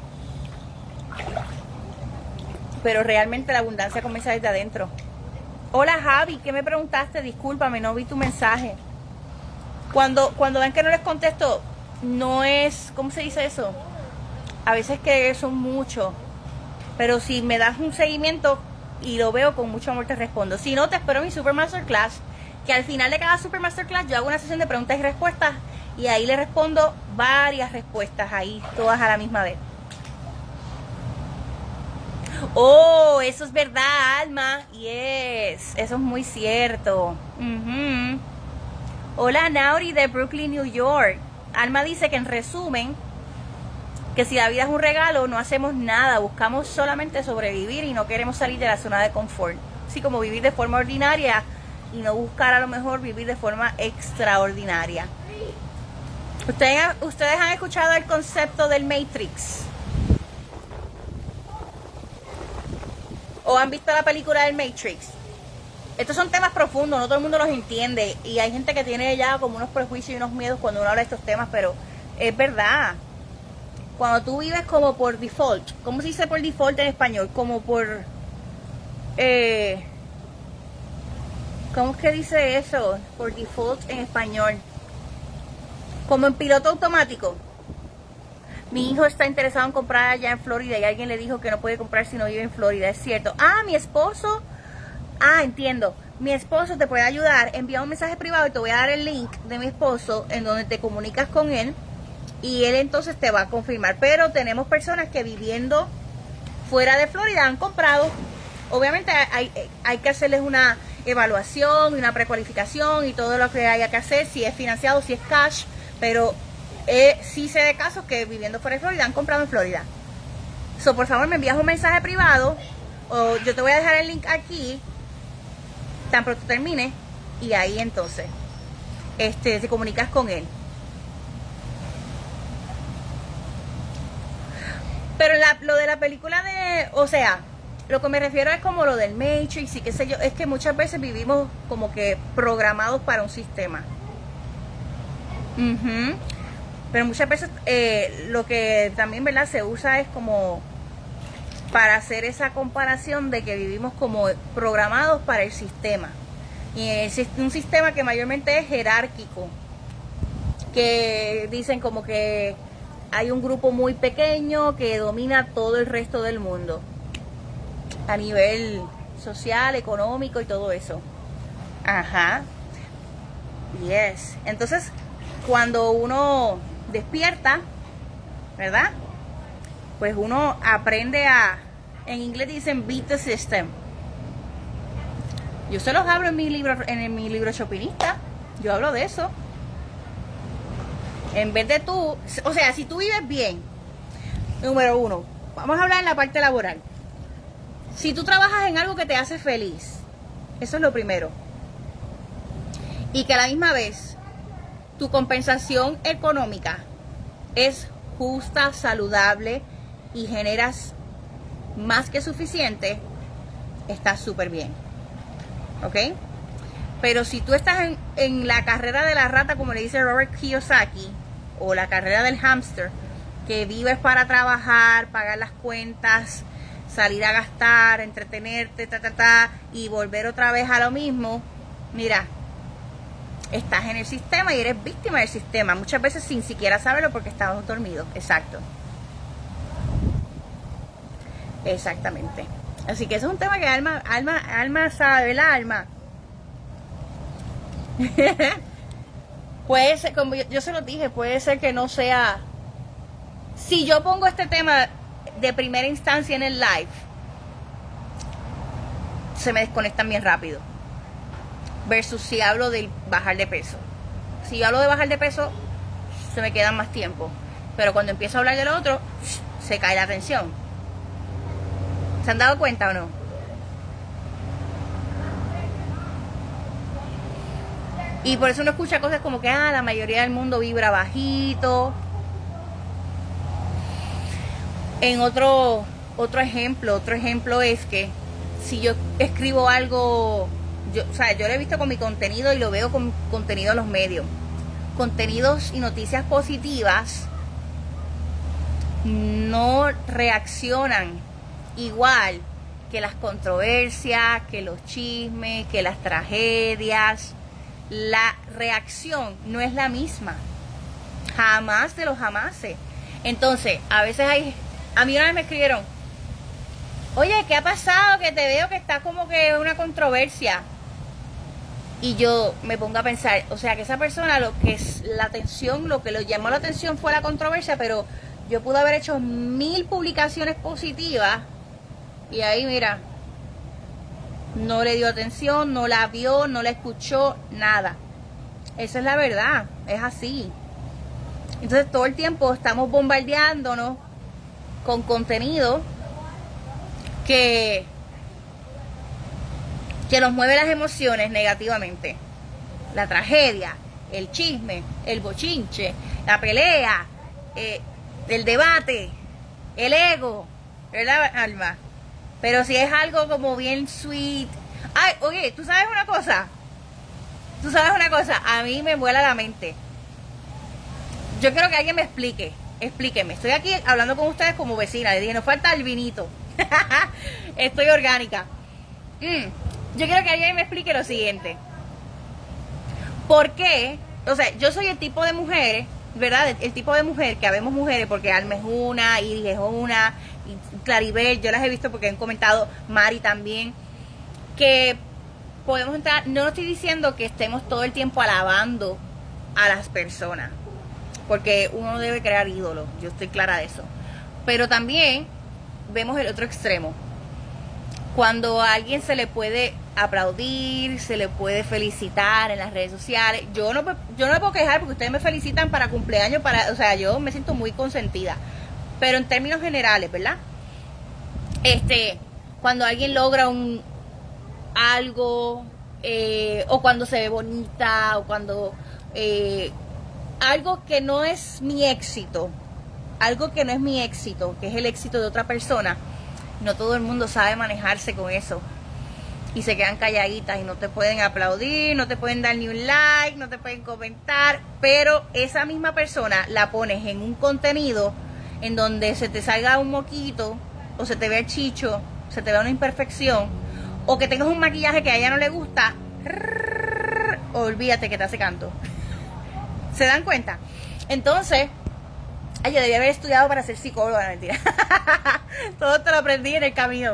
Pero realmente la abundancia comienza desde adentro. Hola Javi, ¿qué me preguntaste? Discúlpame, no vi tu mensaje. Cuando ven que no les contesto, no es, ¿cómo se dice eso? A veces que son muchos. Pero si me das un seguimiento y lo veo, con mucho amor te respondo. Si no, te espero en mi Super Masterclass, que al final de cada Super Masterclass yo hago una sesión de preguntas y respuestas y ahí le respondo varias respuestas ahí, todas a la misma vez. Oh, eso es verdad, Alma. Yes, eso es muy cierto. Hola, Nauri de Brooklyn, New York. Alma dice que en resumen, que si la vida es un regalo, no hacemos nada, buscamos solamente sobrevivir y no queremos salir de la zona de confort. Así como vivir de forma ordinaria y no buscar a lo mejor vivir de forma extraordinaria. ¿Ustedes han escuchado el concepto del Matrix? ¿O han visto la película del Matrix? Estos son temas profundos, no todo el mundo los entiende. Y hay gente que tiene ya como unos prejuicios y unos miedos cuando uno habla de estos temas, pero es verdad. Cuando tú vives como por default, ¿cómo se dice por default en español? Como por... ¿cómo es que dice eso? Por default en español. Como en piloto automático. Mi hijo está interesado en comprar allá en Florida y alguien le dijo que no puede comprar si no vive en Florida. Es cierto. Ah, mi esposo... Ah, entiendo. Mi esposo te puede ayudar. Envía un mensaje privado y te voy a dar el link de mi esposo en donde te comunicas con él. Y él entonces te va a confirmar. Pero tenemos personas que viviendo fuera de Florida han comprado. Obviamente hay que hacerles una evaluación, una precualificación y todo lo que haya que hacer. Si es financiado, si es cash. Pero sí sé de casos que viviendo fuera de Florida han comprado en Florida. So, por favor, me envías un mensaje privado. O yo te voy a dejar el link aquí. Tan pronto termine. Y ahí entonces te comunicas con él. Pero lo de la película o sea, lo que me refiero es como lo del Matrix y qué sé yo, es que muchas veces vivimos como que programados para un sistema. Pero muchas veces lo que también, ¿verdad?, se usa es como para hacer esa comparación de que vivimos como programados para el sistema. Y es un sistema que mayormente es jerárquico, que dicen como que hay un grupo muy pequeño que domina todo el resto del mundo a nivel social, económico y todo eso. Ajá. Yes. Entonces, cuando uno despierta, ¿verdad?, pues uno aprende en inglés dicen beat the system. Yo se los hablo en mi libro Shopinista. Yo hablo de eso. En vez de tú, o sea, si tú vives bien, número uno, vamos a hablar en la parte laboral. Si tú trabajas en algo que te hace feliz, eso es lo primero. Y que a la misma vez tu compensación económica es justa, saludable y generas más que suficiente, está súper bien. ¿Ok? Pero si tú estás en la carrera de la rata, como le dice Robert Kiyosaki, o la carrera del hámster, que vives para trabajar, pagar las cuentas, salir a gastar, entretenerte, y volver otra vez a lo mismo, mira, Estás en el sistema y eres víctima del sistema, muchas veces sin siquiera saberlo porque estamos dormidos. Exacto. Exactamente. Así que eso es un tema que Alma sabe, ¿verdad, Alma? Puede ser, como yo se lo dije, puede ser que no sea... Si yo pongo este tema de primera instancia en el live, se me desconectan bien rápido. Versus si hablo de bajar de peso. Si yo hablo de bajar de peso, se me queda más tiempo. Pero cuando empiezo a hablar del otro, se cae la atención. ¿Se han dado cuenta o no? Y por eso uno escucha cosas como que la mayoría del mundo vibra bajito. En otro ejemplo es que si yo escribo algo, yo lo he visto con mi contenido y lo veo con contenido en los medios. Contenidos y noticias positivas no reaccionan igual que las controversias, que los chismes, que las tragedias. La reacción no es la misma. Jamás de los jamases. Entonces, a veces a mí una vez me escribieron, oye, ¿qué ha pasado? Que te veo que está como que una controversia. Y yo me pongo a pensar, o sea, que esa persona lo que le llamó la atención fue la controversia, pero yo pude haber hecho 1000 publicaciones positivas y ahí, mira, no le dio atención, no la vio, no la escuchó, nada. Esa es la verdad, es así. Entonces todo el tiempo estamos bombardeándonos con contenido que nos mueve las emociones negativamente. La tragedia, el chisme, el bochinche, la pelea, el debate, el ego, ¿verdad, Alma? Pero si es algo como bien sweet. Ay, oye, ¿tú sabes una cosa? A mí me vuela la mente. Yo quiero que alguien me explíqueme. Estoy aquí hablando con ustedes como vecina. Les dije, nos falta el vinito. Estoy orgánica. Yo quiero que alguien me explique lo siguiente. ¿Por qué? O sea, yo soy el tipo de mujeres, ¿verdad? El tipo de mujer que habemos mujeres, porque Alma es una, Iris es una, y Claribel, yo las he visto porque han comentado, Mari también, que podemos entrar. No estoy diciendo que estemos todo el tiempo alabando a las personas, porque uno debe crear ídolos, yo estoy clara de eso. Pero también vemos el otro extremo. Cuando a alguien se le puede aplaudir, se le puede felicitar en las redes sociales. Yo no me puedo quejar porque ustedes me felicitan para cumpleaños, o sea, yo me siento muy consentida. Pero en términos generales, ¿verdad? Cuando alguien logra algo, o cuando se ve bonita, o cuando algo que no es mi éxito, que es el éxito de otra persona, no todo el mundo sabe manejarse con eso. Y se quedan calladitas y no te pueden aplaudir, no te pueden dar ni un like, no te pueden comentar. Pero esa misma persona la pones en un contenido en donde se te salga un moquito, o se te ve el chicho, se te ve una imperfección, o que tengas un maquillaje que a ella no le gusta, olvídate que te hace canto. ¿Se dan cuenta? Entonces, yo debía haber estudiado para ser psicóloga, no, mentira. Todo te lo aprendí en el camino.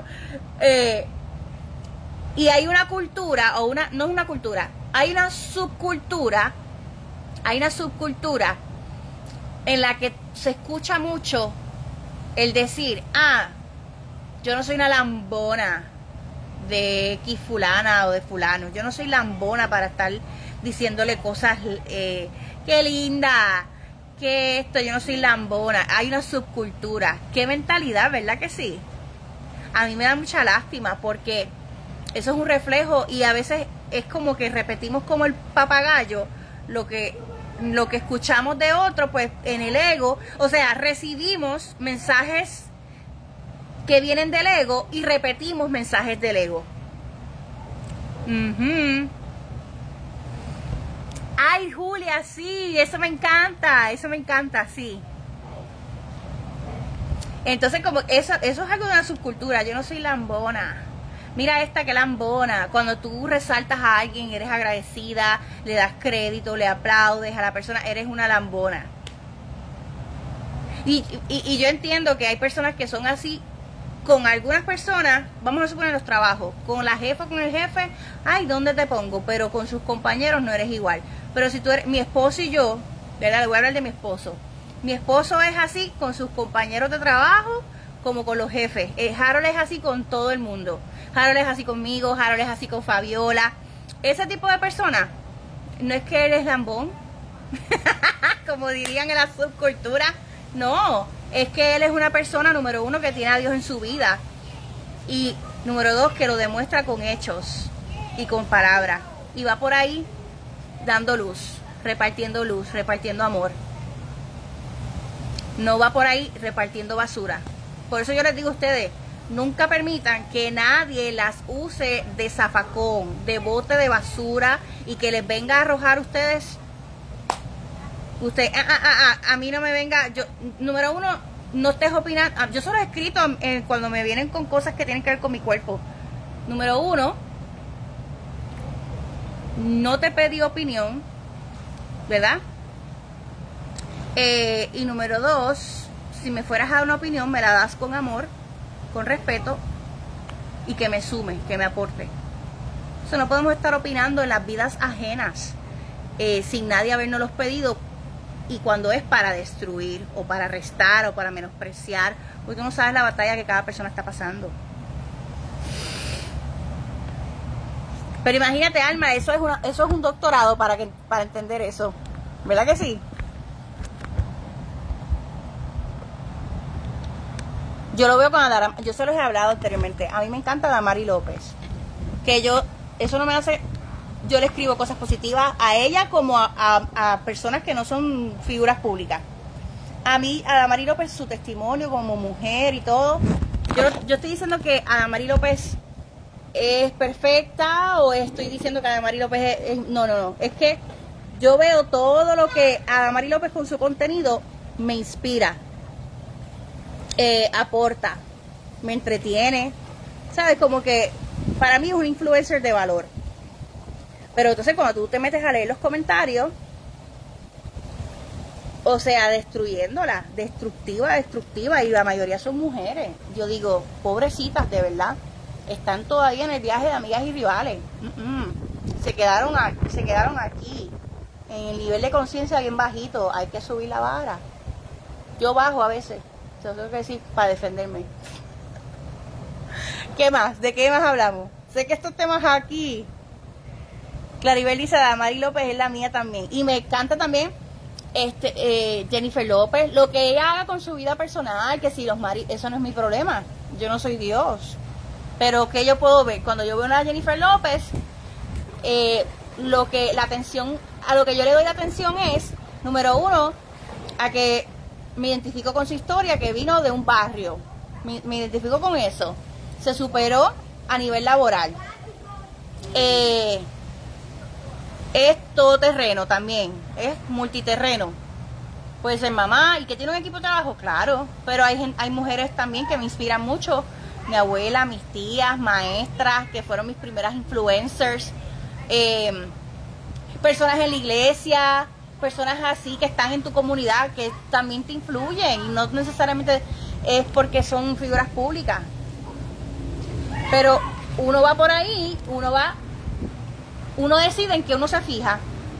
Y hay una cultura, no es una cultura, hay una subcultura en la que se escucha mucho el decir, yo no soy una lambona de X fulana o de fulano, yo no soy lambona para estar diciéndole cosas, qué linda, que esto, yo no soy lambona. Hay una subcultura. Qué mentalidad, ¿verdad que sí? A mí me da mucha lástima porque eso es un reflejo y a veces es como que repetimos como el papagayo lo que escuchamos de otro, pues en el ego. O sea, recibimos mensajes que vienen del ego y repetimos mensajes del ego. Ay, Julia, sí, eso me encanta, sí. Entonces, como eso es algo de una subcultura. Yo no soy lambona, Mira esta que lambona. Cuando tú resaltas a alguien, eres agradecida, le das crédito, le aplaudes a la persona, eres una lambona. Y yo entiendo que hay personas que son así con algunas personas, vamos a suponer los trabajos, con la jefa, con el jefe, ay, ¿dónde te pongo? Pero con sus compañeros no eres igual. Pero si tú eres, mi esposo y yo, ¿verdad? Le voy a hablar de mi esposo. Mi esposo es así con sus compañeros de trabajo, como con los jefes. Harold es así con todo el mundo. Harold es así conmigo, Harold es así con Fabiola. Ese tipo de persona, no es que él es lambón, como dirían en la subcultura, no, es que él es una persona, número uno, que tiene a Dios en su vida. Y número dos, que lo demuestra con hechos y con palabras. Y va por ahí dando luz, repartiendo amor. No va por ahí repartiendo basura. Por eso yo les digo a ustedes, nunca permitan que nadie las use de zafacón, de bote de basura y que les venga a arrojar a ustedes. A mí no me venga, yo, número uno, no estés opinando. Yo solo he escrito cuando me vienen con cosas que tienen que ver con mi cuerpo. Número uno, no te pedí opinión, ¿verdad? Y número dos, si me fueras a dar una opinión, me la das con amor, con respeto y que me sume, que me aporte. O sea, no podemos estar opinando en las vidas ajenas sin nadie habernos pedido, y cuando es para destruir o para restar o para menospreciar, porque tú no sabes la batalla que cada persona está pasando. Pero imagínate, Alma, eso es un doctorado para entender eso, ¿verdad que sí? Yo lo veo con Adara, yo se los he hablado anteriormente. A mí me encanta Damari López. Eso no me hace. Yo le escribo cosas positivas a ella como a personas que no son figuras públicas. A mí, a Damari López, su testimonio como mujer y todo. Yo estoy diciendo que Adamari López es perfecta, o estoy diciendo que Adamari López no. Es que yo veo todo lo que Adamari López con su contenido me inspira. Aporta, me entretiene, ¿sabes? Como que para mí es un influencer de valor. Pero entonces cuando tú te metes a leer los comentarios, o sea, destruyéndola, destructiva, y la mayoría son mujeres. Yo digo, pobrecitas, de verdad, están todavía en el viaje de amigas y rivales. Se quedaron aquí, en el nivel de conciencia bien bajito. Hay que subir la vara. Yo bajo a veces. Eso tengo que decir para defenderme. ¿Qué más? ¿De qué más hablamos? Sé que estos temas aquí. Claribel dice, Damari López es la mía también. Y me encanta también Jennifer López. Lo que ella haga con su vida personal, que si los eso no es mi problema. Yo no soy Dios. Pero que yo puedo ver, cuando yo veo a Jennifer López, a lo que yo le doy la atención es, número uno, a que me identifico con su historia, que vino de un barrio. Me identifico con eso. Se superó a nivel laboral. Es todoterreno también. Es multiterreno. Puede ser mamá y que tiene un equipo de trabajo, claro. Pero hay mujeres también que me inspiran mucho. Mi abuela, mis tías, maestras, que fueron mis primeras influencers. Personas en la iglesia, personas así que están en tu comunidad, que también te influyen, y no necesariamente es porque son figuras públicas. Pero uno va por ahí, uno decide en qué uno se fija.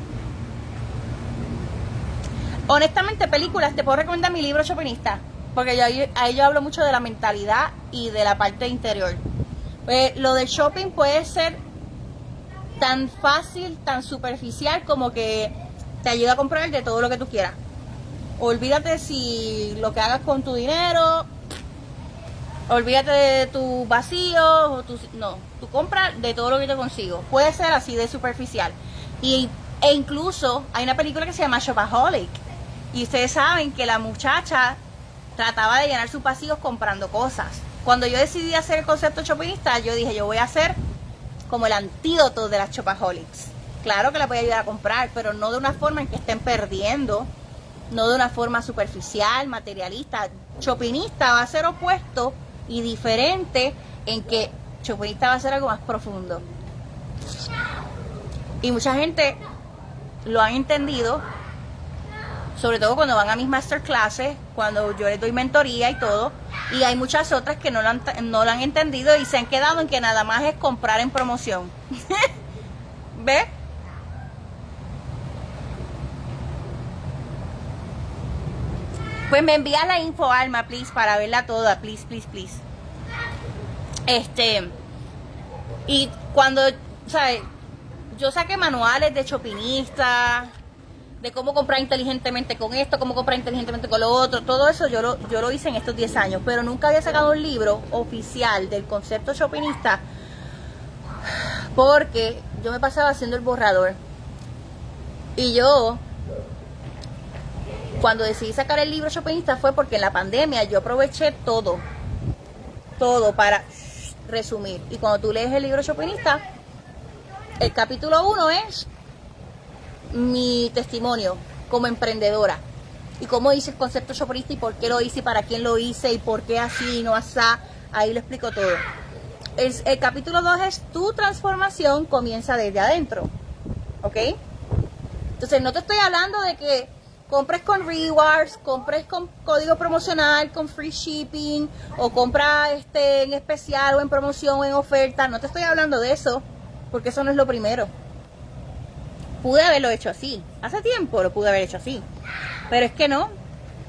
Honestamente, películas, te puedo recomendar mi libro Chopinista, porque ahí yo hablo mucho de la mentalidad y de la parte interior. Lo del shopping puede ser tan fácil, tan superficial, como que te ayuda a comprar de todo lo que tú quieras. Olvídate si lo que hagas con tu dinero, olvídate de tus vacíos, no, tú compras de todo lo que te consigo. Puede ser así de superficial. E incluso hay una película que se llama Shopaholic, y ustedes saben que la muchacha trataba de llenar sus vacíos comprando cosas. Cuando yo decidí hacer el concepto Chopinista, yo dije, yo voy a hacer como el antídoto de las Shopaholics. Claro que la voy a ayudar a comprar, pero no de una forma en que estén perdiendo, no de una forma superficial, materialista. Chopinista va a ser opuesto y diferente, en que Shopinista va a ser algo más profundo. Y mucha gente lo han entendido, sobre todo cuando van a mis masterclasses, cuando yo les doy mentoría y todo. Y hay muchas otras que no lo han entendido y se han quedado en que nada más es comprar en promoción. ¿Ve? Pues me envías la info, Alma, please, para verla toda, please, please, please. Y cuando, ¿sabes? Yo saqué manuales de Shopinista, de cómo comprar inteligentemente con esto, cómo comprar inteligentemente con lo otro. Todo eso yo lo hice en estos 10 años, pero nunca había sacado un libro oficial del concepto Shopinista, porque yo me pasaba haciendo el borrador. Y yo, cuando decidí sacar el libro Shopinista, fue porque en la pandemia yo aproveché todo para resumir. Y cuando tú lees el libro Shopinista, el capítulo 1 es mi testimonio como emprendedora y cómo hice el concepto Shopinista y por qué lo hice y para quién lo hice y por qué así y no asá. Ahí lo explico todo. El capítulo 2 es tu transformación comienza desde adentro, ¿ok? Entonces no te estoy hablando de que compres con rewards, compres con código promocional, con free shipping, o compra en especial o en promoción o en oferta. No te estoy hablando de eso, porque eso no es lo primero. Pude haberlo hecho así, hace tiempo lo pude haber hecho así, pero es que no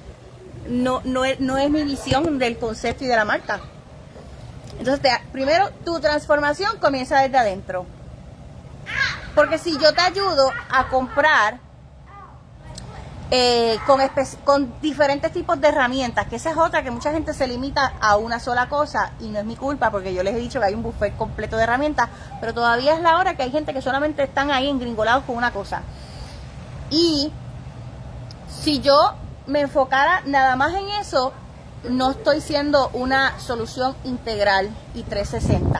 es mi visión del concepto y de la marca. Entonces primero tu transformación comienza desde adentro, porque si yo te ayudo a comprar con diferentes tipos de herramientas, que esa es otra, que mucha gente se limita a una sola cosa, y no es mi culpa porque yo les he dicho que hay un buffet completo de herramientas, pero todavía es la hora que hay gente que solamente están ahí engringolados con una cosa. Y si yo me enfocara nada más en eso, no estoy siendo una solución integral y 360.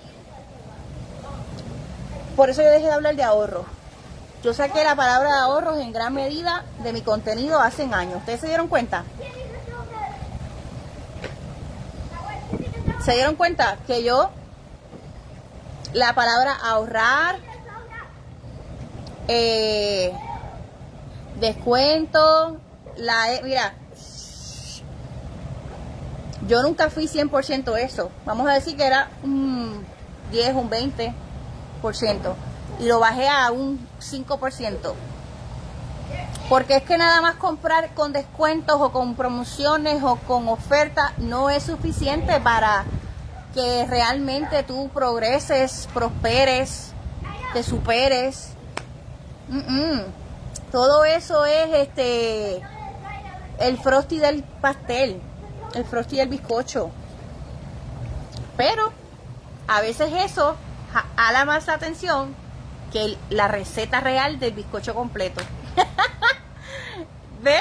Por eso yo dejé de hablar de ahorro. Yo saqué la palabra de ahorros en gran medida de mi contenido hace años. ¿Ustedes se dieron cuenta? ¿Se dieron cuenta que yo la palabra ahorrar, descuento, mira, yo nunca fui 100% eso. Vamos a decir que era un 10, un 20%. Y lo bajé a un 5%. Porque es que nada más comprar con descuentos o con promociones o con ofertas no es suficiente para que realmente tú progreses, prosperes, te superes. Todo eso es el frosty del pastel, el frosty del bizcocho. Pero a veces eso jala más atención que la receta real del bizcocho completo. ¿Ve?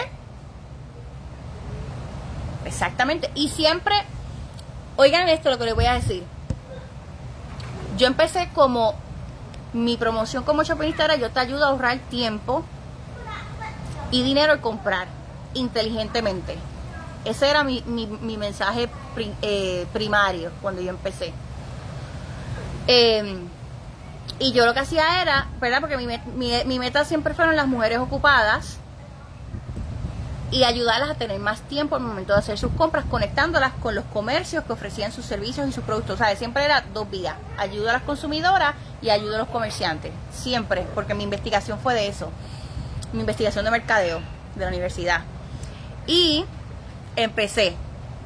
Exactamente. Y siempre, oigan esto lo que les voy a decir. Yo empecé como mi promoción como Shopinista era: yo te ayudo a ahorrar tiempo y dinero al comprar inteligentemente. Ese era mi mensaje primario cuando yo empecé. Y yo lo que hacía era, ¿verdad? Porque mi meta siempre fueron las mujeres ocupadas y ayudarlas a tener más tiempo al momento de hacer sus compras, conectándolas con los comercios que ofrecían sus servicios y sus productos. O sea, siempre era dos vías: ayudo a las consumidoras y ayudo a los comerciantes. Siempre, porque mi investigación fue de eso. Mi investigación de mercadeo de la universidad. Y empecé.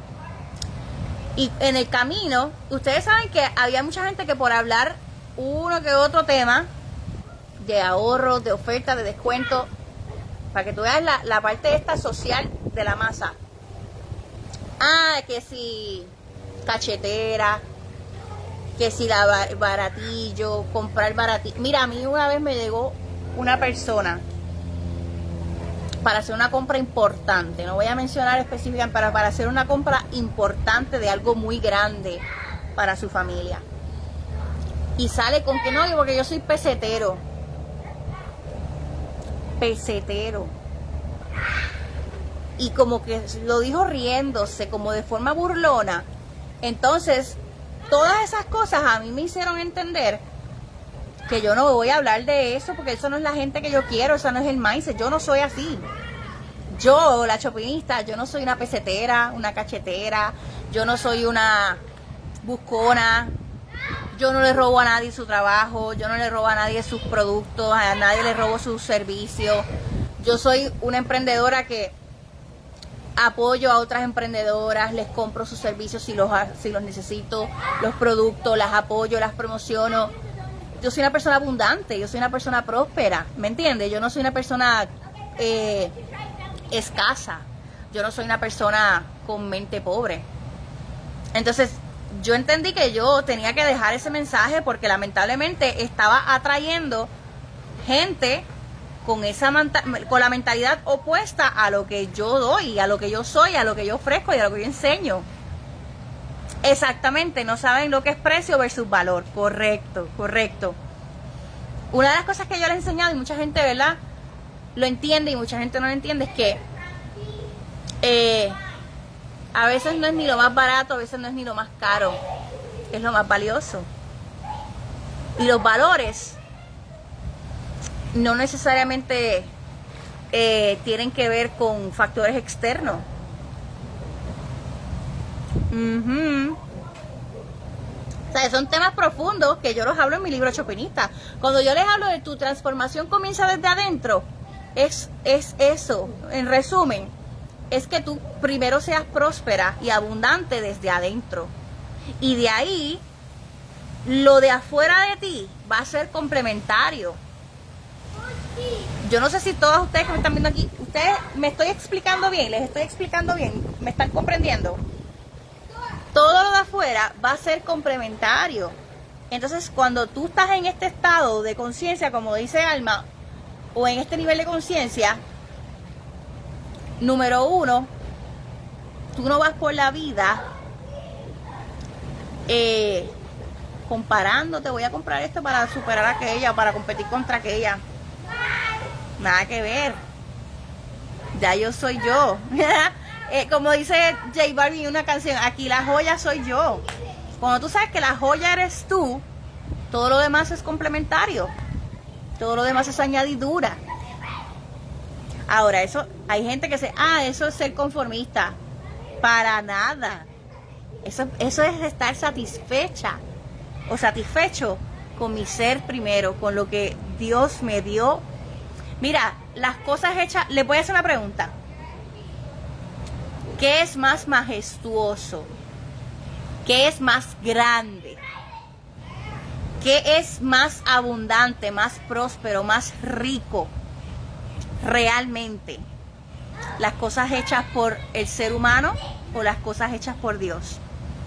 Y en el camino, ustedes saben que había mucha gente que por hablar uno que otro tema de ahorro, de oferta, de descuento, para que tú veas la parte esta social de la masa. Que si cachetera, que si la baratillo, comprar baratillo. Mira, a mí una vez me llegó una persona para hacer una compra importante, no voy a mencionar específicamente, para hacer una compra importante de algo muy grande para su familia. Y sale con que no, porque yo soy pesetero. Pesetero. Y como que lo dijo riéndose, como de forma burlona. Entonces, todas esas cosas a mí me hicieron entender que yo no voy a hablar de eso, porque eso no es la gente que yo quiero, eso no es el mindset, yo no soy así. Yo, la chopinista, yo no soy una pesetera, una cachetera, yo no soy una buscona, yo no le robo a nadie su trabajo, yo no le robo a nadie sus productos, a nadie le robo sus servicios. Yo soy una emprendedora que apoyo a otras emprendedoras, les compro sus servicios si los necesito, los productos, las apoyo, las promociono. Yo soy una persona abundante, yo soy una persona próspera, ¿me entiendes? Yo no soy una persona escasa, yo no soy una persona con mente pobre. Entonces, yo entendí que yo tenía que dejar ese mensaje porque lamentablemente estaba atrayendo gente con la mentalidad opuesta a lo que yo doy, a lo que yo soy, a lo que yo ofrezco y a lo que yo enseño. Exactamente, no saben lo que es precio versus valor. Correcto, correcto. Una de las cosas que yo le he enseñado, y mucha gente, ¿verdad?, lo entiende y mucha gente no lo entiende, es que a veces no es ni lo más barato, a veces no es ni lo más caro, es lo más valioso. Y los valores no necesariamente tienen que ver con factores externos. O sea, son temas profundos que yo los hablo en mi libro Chopinista. Cuando yo les hablo de tu transformación comienza desde adentro, es eso, en resumen, es que tú primero seas próspera y abundante desde adentro. Y de ahí, lo de afuera de ti va a ser complementario. Yo no sé si todos ustedes que me están viendo aquí, ustedes me estoy explicando bien, les estoy explicando bien, me están comprendiendo. Todo lo de afuera va a ser complementario. Entonces, cuando tú estás en este estado de conciencia, como dice Alma, o en este nivel de conciencia, número uno, tú no vas por la vida comparándote, voy a comprar esto para superar a aquella, para competir contra aquella. Nada que ver. Ya yo soy yo. Como dice J Balvin en una canción, aquí la joya soy yo. Cuando tú sabes que la joya eres tú, todo lo demás es complementario. Todo lo demás es añadidura. Ahora, eso, hay gente que dice, eso es ser conformista. Para nada. Eso es estar satisfecha o satisfecho con mi ser primero, con lo que Dios me dio. Mira, las cosas hechas, les voy a hacer una pregunta. ¿Qué es más majestuoso? ¿Qué es más grande? ¿Qué es más abundante, más próspero, más rico realmente? ¿Las cosas hechas por el ser humano o las cosas hechas por Dios?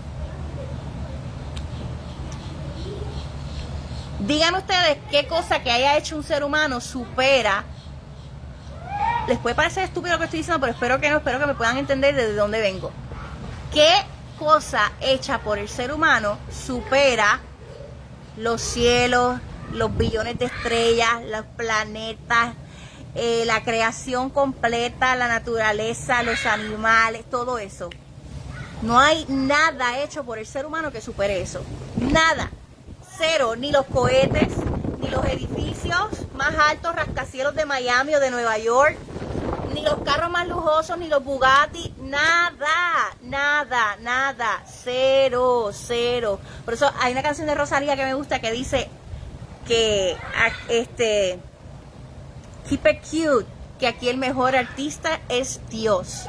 Díganme ustedes qué cosa que haya hecho un ser humano supera. Les puede parecer estúpido lo que estoy diciendo, pero espero que no, espero que me puedan entender desde dónde vengo. ¿Qué cosa hecha por el ser humano supera los cielos, los billones de estrellas, los planetas, la creación completa, la naturaleza, los animales, todo eso? No hay nada hecho por el ser humano que supere eso. Nada. Cero. Ni los cohetes, ni los edificios más altos rascacielos de Miami o de Nueva York, ni los carros más lujosos, ni los Bugatti. Nada, nada, nada. Cero, cero. Por eso hay una canción de Rosalía que me gusta que dice que keep it cute, que aquí el mejor artista es Dios.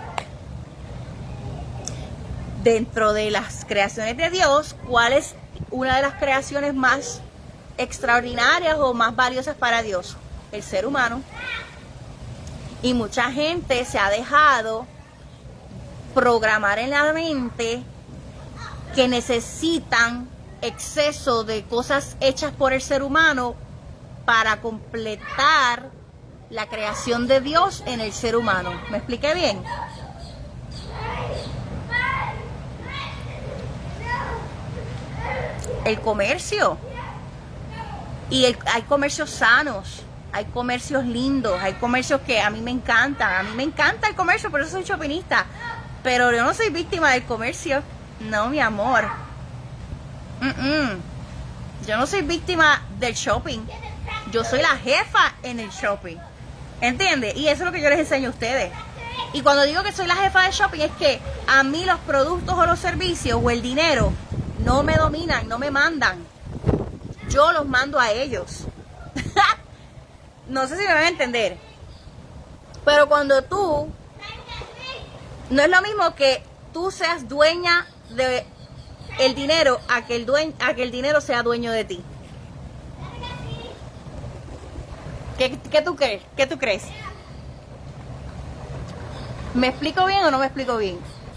Dentro de las creaciones de Dios, ¿cuál es una de las creaciones más extraordinarias o más valiosas para Dios? El ser humano. Y mucha gente se ha dejado programar en la mente que necesitan exceso de cosas hechas por el ser humano para completar la creación de Dios en el ser humano. ¿Me expliqué bien? El comercio. Y hay comercios sanos, hay comercios lindos, hay comercios que a mí me encantan. A mí me encanta el comercio, por eso soy chopinista. Pero yo no soy víctima del comercio. No, mi amor. Yo no soy víctima del shopping. Yo soy la jefa en el shopping. ¿Entiendes? Y eso es lo que yo les enseño a ustedes. Y cuando digo que soy la jefa del shopping es que a mí los productos o los servicios o el dinero no me dominan, no me mandan. Yo los mando a ellos. No sé si me van a entender. Pero cuando tú... No es lo mismo que tú seas dueña de el dinero a que el dinero sea dueño de ti. ¿Qué tú crees? ¿Qué tú crees? ¿Me explico bien o no me explico bien?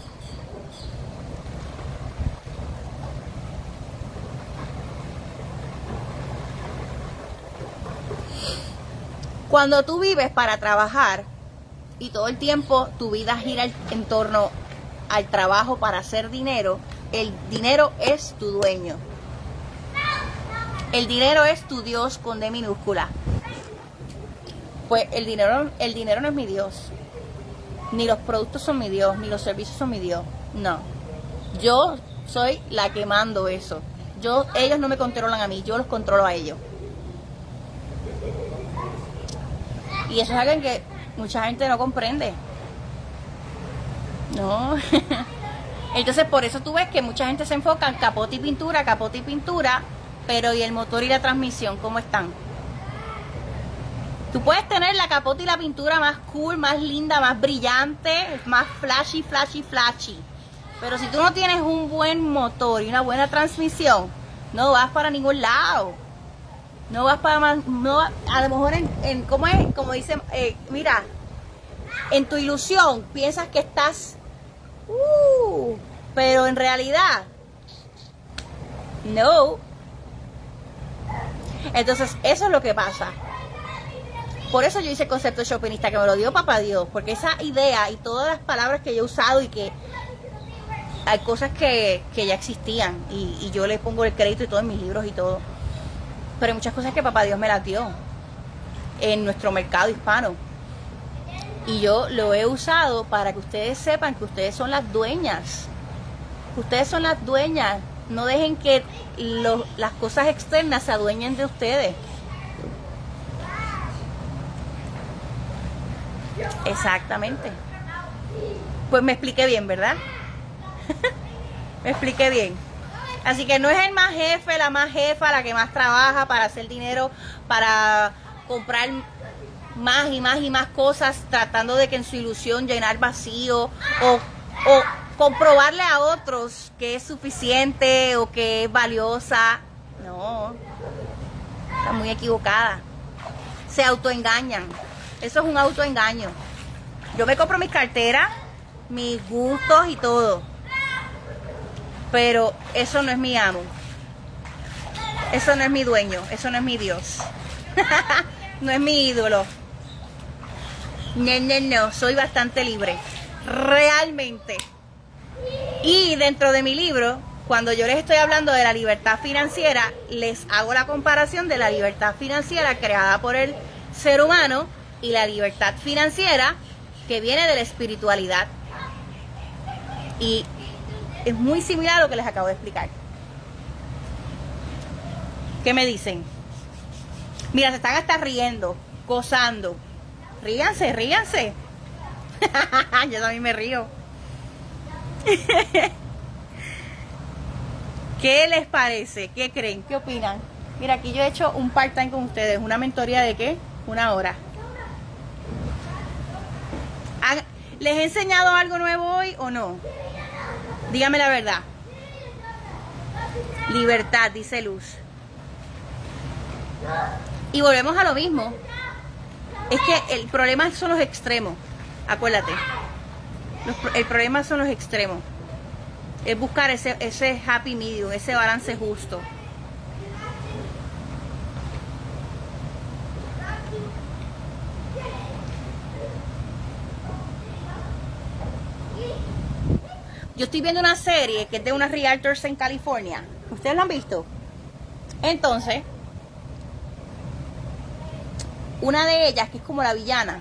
Cuando tú vives para trabajar y todo el tiempo tu vida gira en torno al trabajo para hacer dinero, el dinero es tu dueño. El dinero es tu Dios con D minúscula. Pues el dinero no es mi Dios. Ni los productos son mi Dios, ni los servicios son mi Dios. No. Yo soy la que mando eso. Ellos no me controlan a mí, yo los controlo a ellos. Y eso es algo que mucha gente no comprende. No. Entonces por eso tú ves que mucha gente se enfoca en capote y pintura, pero ¿y el motor y la transmisión cómo están? Tú puedes tener la capota y la pintura más cool, más linda, más brillante, más flashy. Pero si tú no tienes un buen motor y una buena transmisión, no vas para ningún lado. No vas para más, no, a lo mejor ¿cómo es? Como dice, mira, en tu ilusión piensas que estás, pero en realidad, no. Entonces, eso es lo que pasa. Por eso yo hice el concepto de shoppingista, que me lo dio papá Dios, porque esa idea y todas las palabras que yo he usado y que hay cosas que ya existían y yo le pongo el crédito y todo en mis libros y todo. Pero hay muchas cosas que papá Dios me las dio en nuestro mercado hispano. Y yo lo he usado para que ustedes sepan que ustedes son las dueñas. Ustedes son las dueñas. No dejen que las cosas externas se adueñen de ustedes. Exactamente. Pues me expliqué bien, ¿verdad? Me expliqué bien. Así que no es el más jefe, la más jefa, la que más trabaja para hacer dinero, para comprar más y más cosas, tratando de que en su ilusión llenar vacío o comprobarle a otros que es suficiente o que es valiosa. No, está muy equivocada. Se autoengañan. Eso es un autoengaño. Yo me compro mis carteras, mis gustos y todo. Pero eso no es mi amo. Eso no es mi dueño. Eso no es mi Dios. No es mi ídolo. No. Soy bastante libre. Realmente. Y dentro de mi libro, cuando yo les estoy hablando de la libertad financiera, les hago la comparación de la libertad financiera creada por el ser humano y la libertad financiera que viene de la espiritualidad. Y es muy similar a lo que les acabo de explicar. ¿Qué me dicen? Mira, se están hasta riendo, gozando. Ríanse. Yo también me río. ¿Qué les parece? ¿Qué creen? ¿Qué opinan? Mira, aquí yo he hecho un part-time con ustedes. ¿Una mentoría de qué? 1 hora. ¿Les he enseñado algo nuevo hoy o no? Dígame la verdad. Libertad, dice Luz. Y volvemos a lo mismo. Es que el problema son los extremos. Acuérdate. El problema son los extremos. Es buscar ese happy medium, ese balance justo. Yo estoy viendo una serie que es de unas realtors en California. ¿Ustedes lo han visto? Entonces, una de ellas, que es como la villana,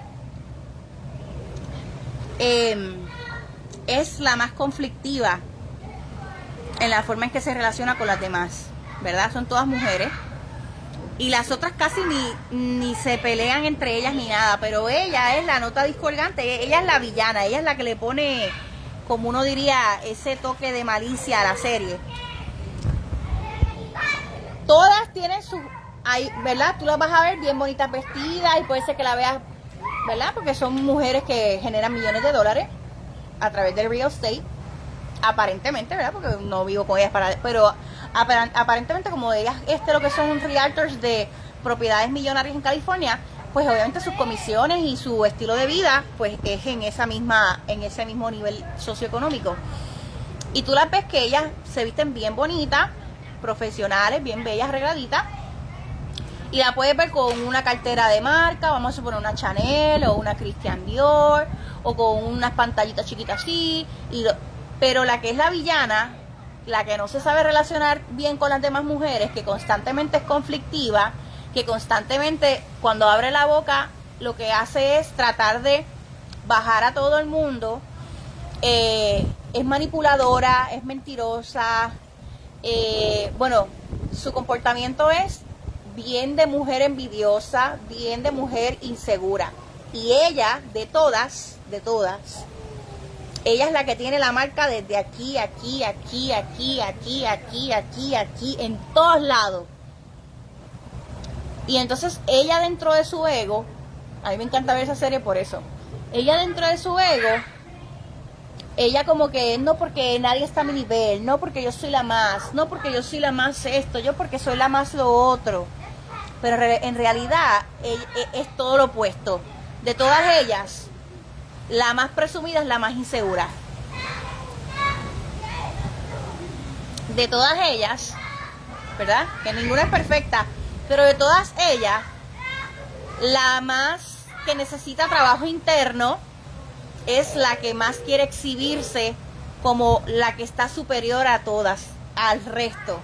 es la más conflictiva en la forma en que se relaciona con las demás, ¿verdad? Son todas mujeres. Y las otras casi ni se pelean entre ellas ni nada, pero ella es la nota discordante, ella es la villana, ella es la que le pone, como uno diría, ese toque de malicia a la serie. Todas tienen su, ¿verdad? Tú las vas a ver bien bonitas vestidas y puede ser que la veas, ¿verdad? Porque son mujeres que generan millones de dólares a través del real estate, aparentemente, ¿verdad? Porque no vivo con ellas, pero aparentemente como ellas lo que son realtors de propiedades millonarias en California, pues obviamente sus comisiones y su estilo de vida pues es en ese mismo nivel socioeconómico. Y tú las ves que ellas se visten bien bonitas, profesionales, bien bellas, arregladitas, y la puedes ver con una cartera de marca, vamos a suponer una Chanel o una Christian Dior, o con unas pantallitas chiquitas así, pero la que es la villana, la que no se sabe relacionar bien con las demás mujeres, que constantemente es conflictiva, que constantemente cuando abre la boca lo que hace es tratar de bajar a todo el mundo, es manipuladora, es mentirosa, bueno, su comportamiento es bien de mujer envidiosa, bien de mujer insegura. Y ella, de todas, ella es la que tiene la marca desde aquí, aquí, en todos lados. Y entonces ella dentro de su ego, a mí me encanta ver esa serie por eso, ella dentro de su ego, ella como que no porque nadie está a mi nivel, no porque yo soy la más, no porque yo soy la más esto, yo porque soy la más lo otro. Pero en realidad es todo lo opuesto. De todas ellas, la más presumida es la más insegura. De todas ellas, ¿verdad? Que ninguna es perfecta, pero de todas ellas, la más que necesita trabajo interno es la que más quiere exhibirse como la que está superior a todas, al resto.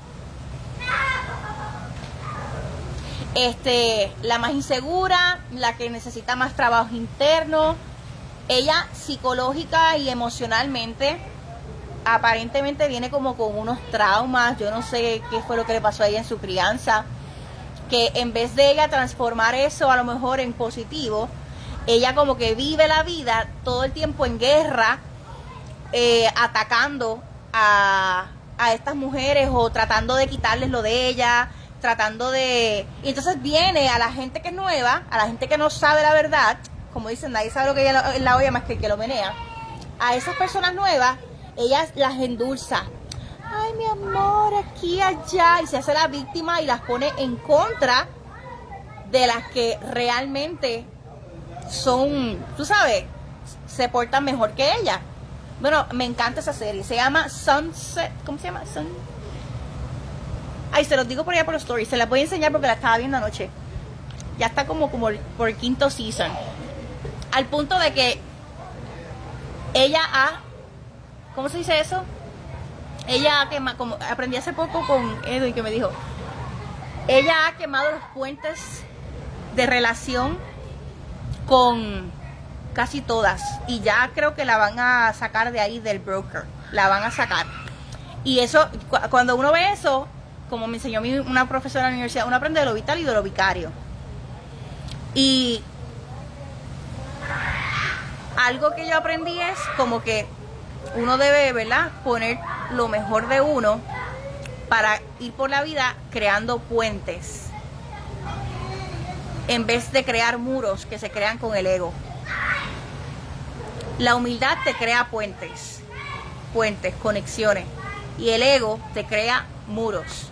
La más insegura, la que necesita más trabajo interno. Ella psicológica y emocionalmente aparentemente viene como con unos traumas. Yo no sé qué fue lo que le pasó a ella en su crianza, que en vez de ella transformar eso a lo mejor en positivo, ella como que vive la vida todo el tiempo en guerra, atacando a estas mujeres o tratando de quitarles lo de ella, y entonces viene a la gente que es nueva, a la gente que no sabe la verdad, como dicen, nadie sabe lo que ella en la olla más que el que lo menea. A esas personas nuevas, ella las endulza. Ay, mi amor, aquí, allá, y se hace la víctima y las pone en contra de las que realmente son, tú sabes, se portan mejor que ella. Bueno, me encanta esa serie, se llama Sunset, ¿cómo se llama? Ay, se los digo por allá por los stories, se las voy a enseñar porque la estaba viendo anoche. Ya está como por el quinto season. Al punto de que ella ¿cómo se dice eso? Ella como aprendí hace poco con Edwin que me dijo, ella ha quemado los puentes de relación con casi todas. Y ya creo que la van a sacar de ahí del broker. La van a sacar. Y eso, cuando uno ve eso, como me enseñó una profesora en la universidad, uno aprende de lo vital y de lo vicario. Y algo que yo aprendí es como que uno debe, ¿verdad?, poner lo mejor de uno para ir por la vida creando puentes, en vez de crear muros que se crean con el ego. La humildad te crea puentes, conexiones, y el ego te crea muros.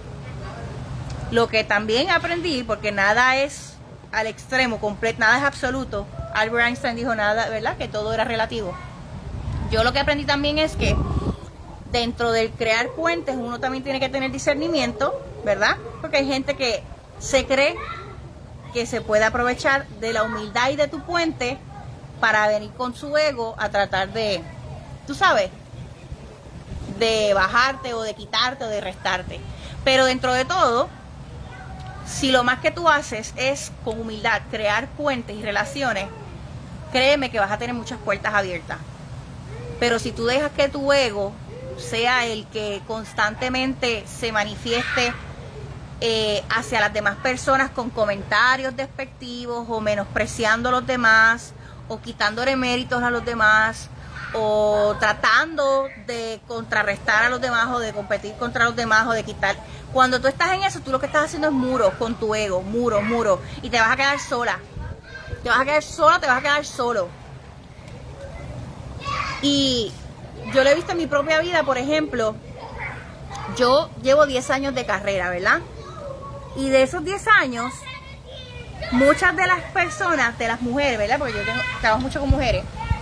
Lo que también aprendí, porque nada es al extremo completo, nada es absoluto. Albert Einstein dijo nada, ¿verdad?, que todo era relativo. Yo lo que aprendí también es que dentro del crear puentes uno también tiene que tener discernimiento, ¿verdad? Porque hay gente que se cree que se puede aprovechar de la humildad y de tu puente para venir con su ego a tratar de, tú sabes, de bajarte o de quitarte o de restarte. Pero dentro de todo, si lo más que tú haces es con humildad crear puentes y relaciones, créeme que vas a tener muchas puertas abiertas. Pero si tú dejas que tu ego sea el que constantemente se manifieste hacia las demás personas con comentarios despectivos o menospreciando a los demás o quitándole méritos a los demás o tratando de contrarrestar a los demás o de competir contra los demás o de quitar. Cuando tú estás en eso, tú lo que estás haciendo es muros con tu ego, muros, y te vas a quedar sola. Te vas a quedar sola, te vas a quedar solo. Y yo lo he visto en mi propia vida, por ejemplo, yo llevo 10 años de carrera, ¿verdad? Y de esos 10 años, muchas de las personas, de las mujeres, ¿verdad? Porque yo trabajo mucho con mujeres,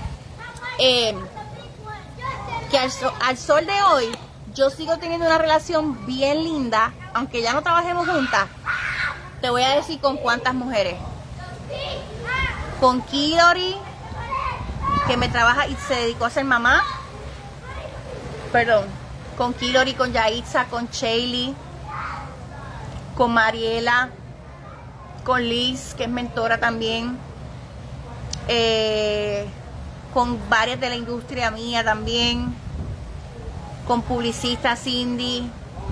que al sol de hoy, yo sigo teniendo una relación bien linda, aunque ya no trabajemos juntas. Te voy a decir con cuántas mujeres. Con Kilori, que me trabaja y se dedicó a ser mamá. Perdón. Con Kilori, con Yaitza, con Shaylee, con Mariela, con Liz, que es mentora también, con varias de la industria mía también, con publicista Cindy,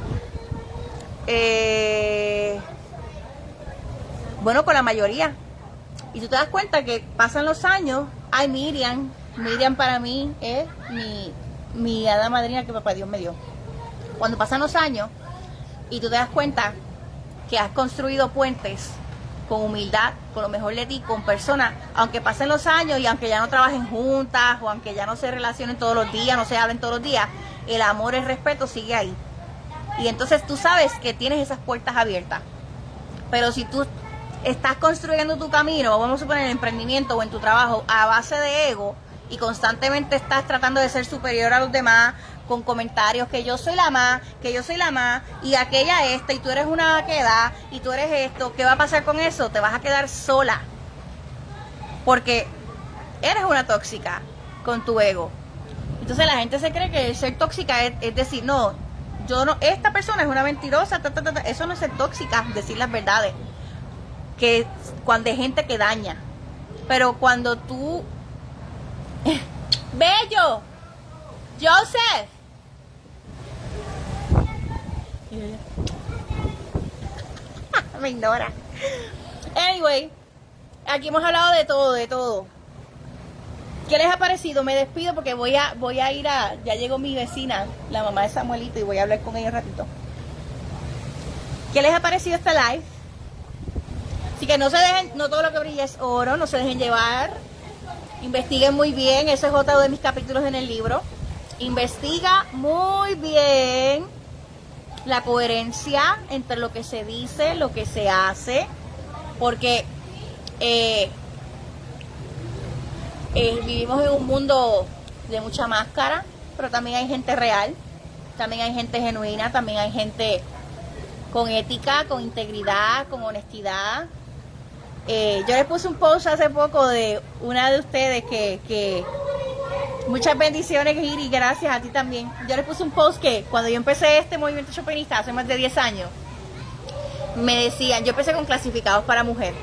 bueno, con la mayoría. Y tú te das cuenta que pasan los años. Ay, Miriam para mí es mi hada madrina que papá Dios me dio. Cuando pasan los años y tú te das cuenta que has construido puentes con humildad, con lo mejor de ti, con personas, aunque pasen los años y aunque ya no trabajen juntas o aunque ya no se relacionen todos los días, no se hablen todos los días, el amor, el respeto sigue ahí. Y entonces tú sabes que tienes esas puertas abiertas. Pero si tú estás construyendo tu camino, vamos a suponer en el emprendimiento o en tu trabajo, a base de ego y constantemente estás tratando de ser superior a los demás con comentarios que yo soy la más, y aquella esta, y tú eres una que da, y tú eres esto, ¿qué va a pasar con eso? Te vas a quedar sola. Porque eres una tóxica con tu ego. Entonces la gente se cree que ser tóxica es decir, no, yo no, esta persona es una mentirosa, eso no es ser tóxica, decir las verdades. Que cuando hay gente que daña. Pero cuando tú... Bello, Joseph. Me ignora. Anyway, aquí hemos hablado de todo. ¿Qué les ha parecido? Me despido porque voy a ir a... Ya llegó mi vecina, la mamá de Samuelito, y voy a hablar con ella un ratito. ¿Qué les ha parecido este live? Así que no se dejen, no todo lo que brilla es oro, no se dejen llevar. Investiguen muy bien, ese es otro de mis capítulos en el libro. Investiga muy bien la coherencia entre lo que se dice, lo que se hace, porque vivimos en un mundo de mucha máscara, pero también hay gente real, también hay gente genuina, también hay gente con ética, con integridad, con honestidad. Yo les puse un post hace poco de una de ustedes que muchas bendiciones, Giri, gracias a ti también. Yo les puse un post que cuando yo empecé este movimiento shopinista hace más de 10 años, me decían, yo empecé con clasificados para mujer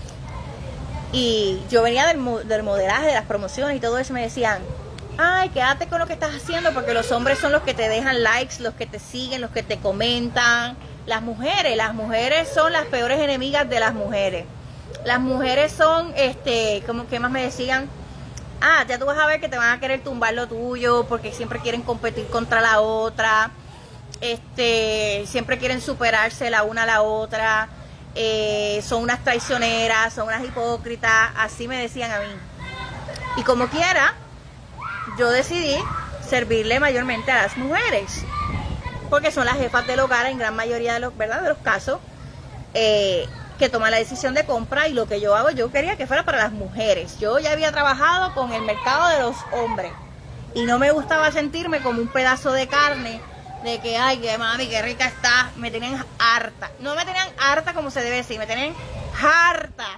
y yo venía del modelaje, de las promociones y todo eso, me decían, ay, quédate con lo que estás haciendo porque los hombres son los que te dejan likes, los que te siguen, los que te comentan. Las mujeres son las peores enemigas de las mujeres. Las mujeres son, como que más me decían, ya tú vas a ver que te van a querer tumbar lo tuyo porque siempre quieren competir contra la otra, siempre quieren superarse la una a la otra, son unas traicioneras, son unas hipócritas, así me decían a mí. Y como quiera, yo decidí servirle mayormente a las mujeres, porque son las jefas del hogar en gran mayoría de los casos, que toman la decisión de compra, y lo que yo hago, yo quería que fuera para las mujeres. Yo ya había trabajado con el mercado de los hombres y no me gustaba sentirme como un pedazo de carne de que, ay, que mami, qué rica está. Me tenían harta. No me tenían harta como se debe decir, me tenían harta.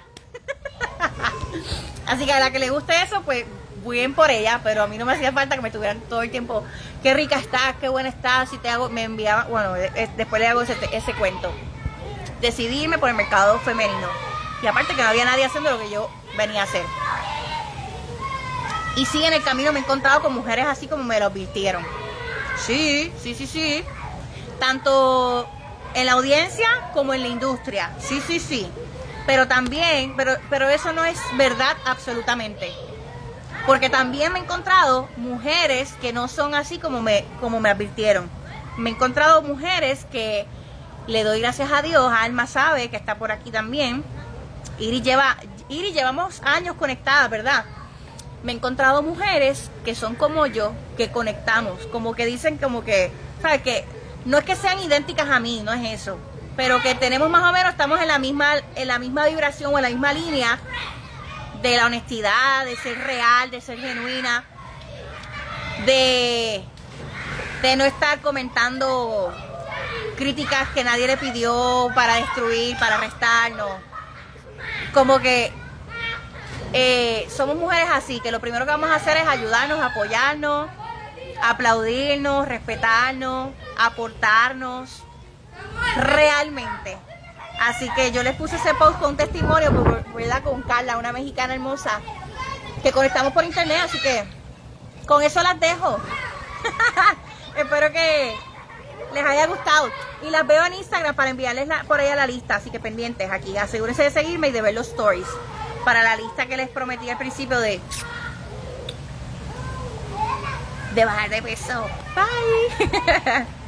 Así que a la que le guste eso, pues bien por ella, pero a mí no me hacía falta que me tuvieran todo el tiempo, qué rica estás, qué buena estás, si te hago, me enviaba, bueno, después le hago ese cuento. Decidí irme por el mercado femenino. Y aparte que no había nadie haciendo lo que yo venía a hacer. Y sí, en el camino me he encontrado con mujeres así como me lo advirtieron. Sí, sí, sí, sí. Tanto en la audiencia como en la industria. Sí, sí, sí. Pero también, pero eso no es verdad absolutamente. Porque también me he encontrado mujeres que no son así como me advirtieron. Me he encontrado mujeres que le doy gracias a Dios. Alma sabe que está por aquí también. Iris llevamos años conectadas, ¿verdad? Me he encontrado mujeres que son como yo, que conectamos, como que dicen como que, ¿sabes? Que no es que sean idénticas a mí, no es eso, pero que tenemos más o menos, estamos en la misma vibración o en la misma línea de la honestidad, de ser real, de ser genuina, de no estar comentando críticas que nadie le pidió para destruir, para restarnos. Como que somos mujeres así, que lo primero que vamos a hacer es ayudarnos, apoyarnos, aplaudirnos, respetarnos, aportarnos realmente. Así que yo les puse ese post con un testimonio, ¿verdad? Con Carla, una mexicana hermosa, que conectamos por internet, así que con eso las dejo. Espero que les haya gustado. Y las veo en Instagram para enviarles por ahí a la lista, así que pendientes aquí. Asegúrense de seguirme y de ver los stories para la lista que les prometí al principio de bajar de peso. Bye.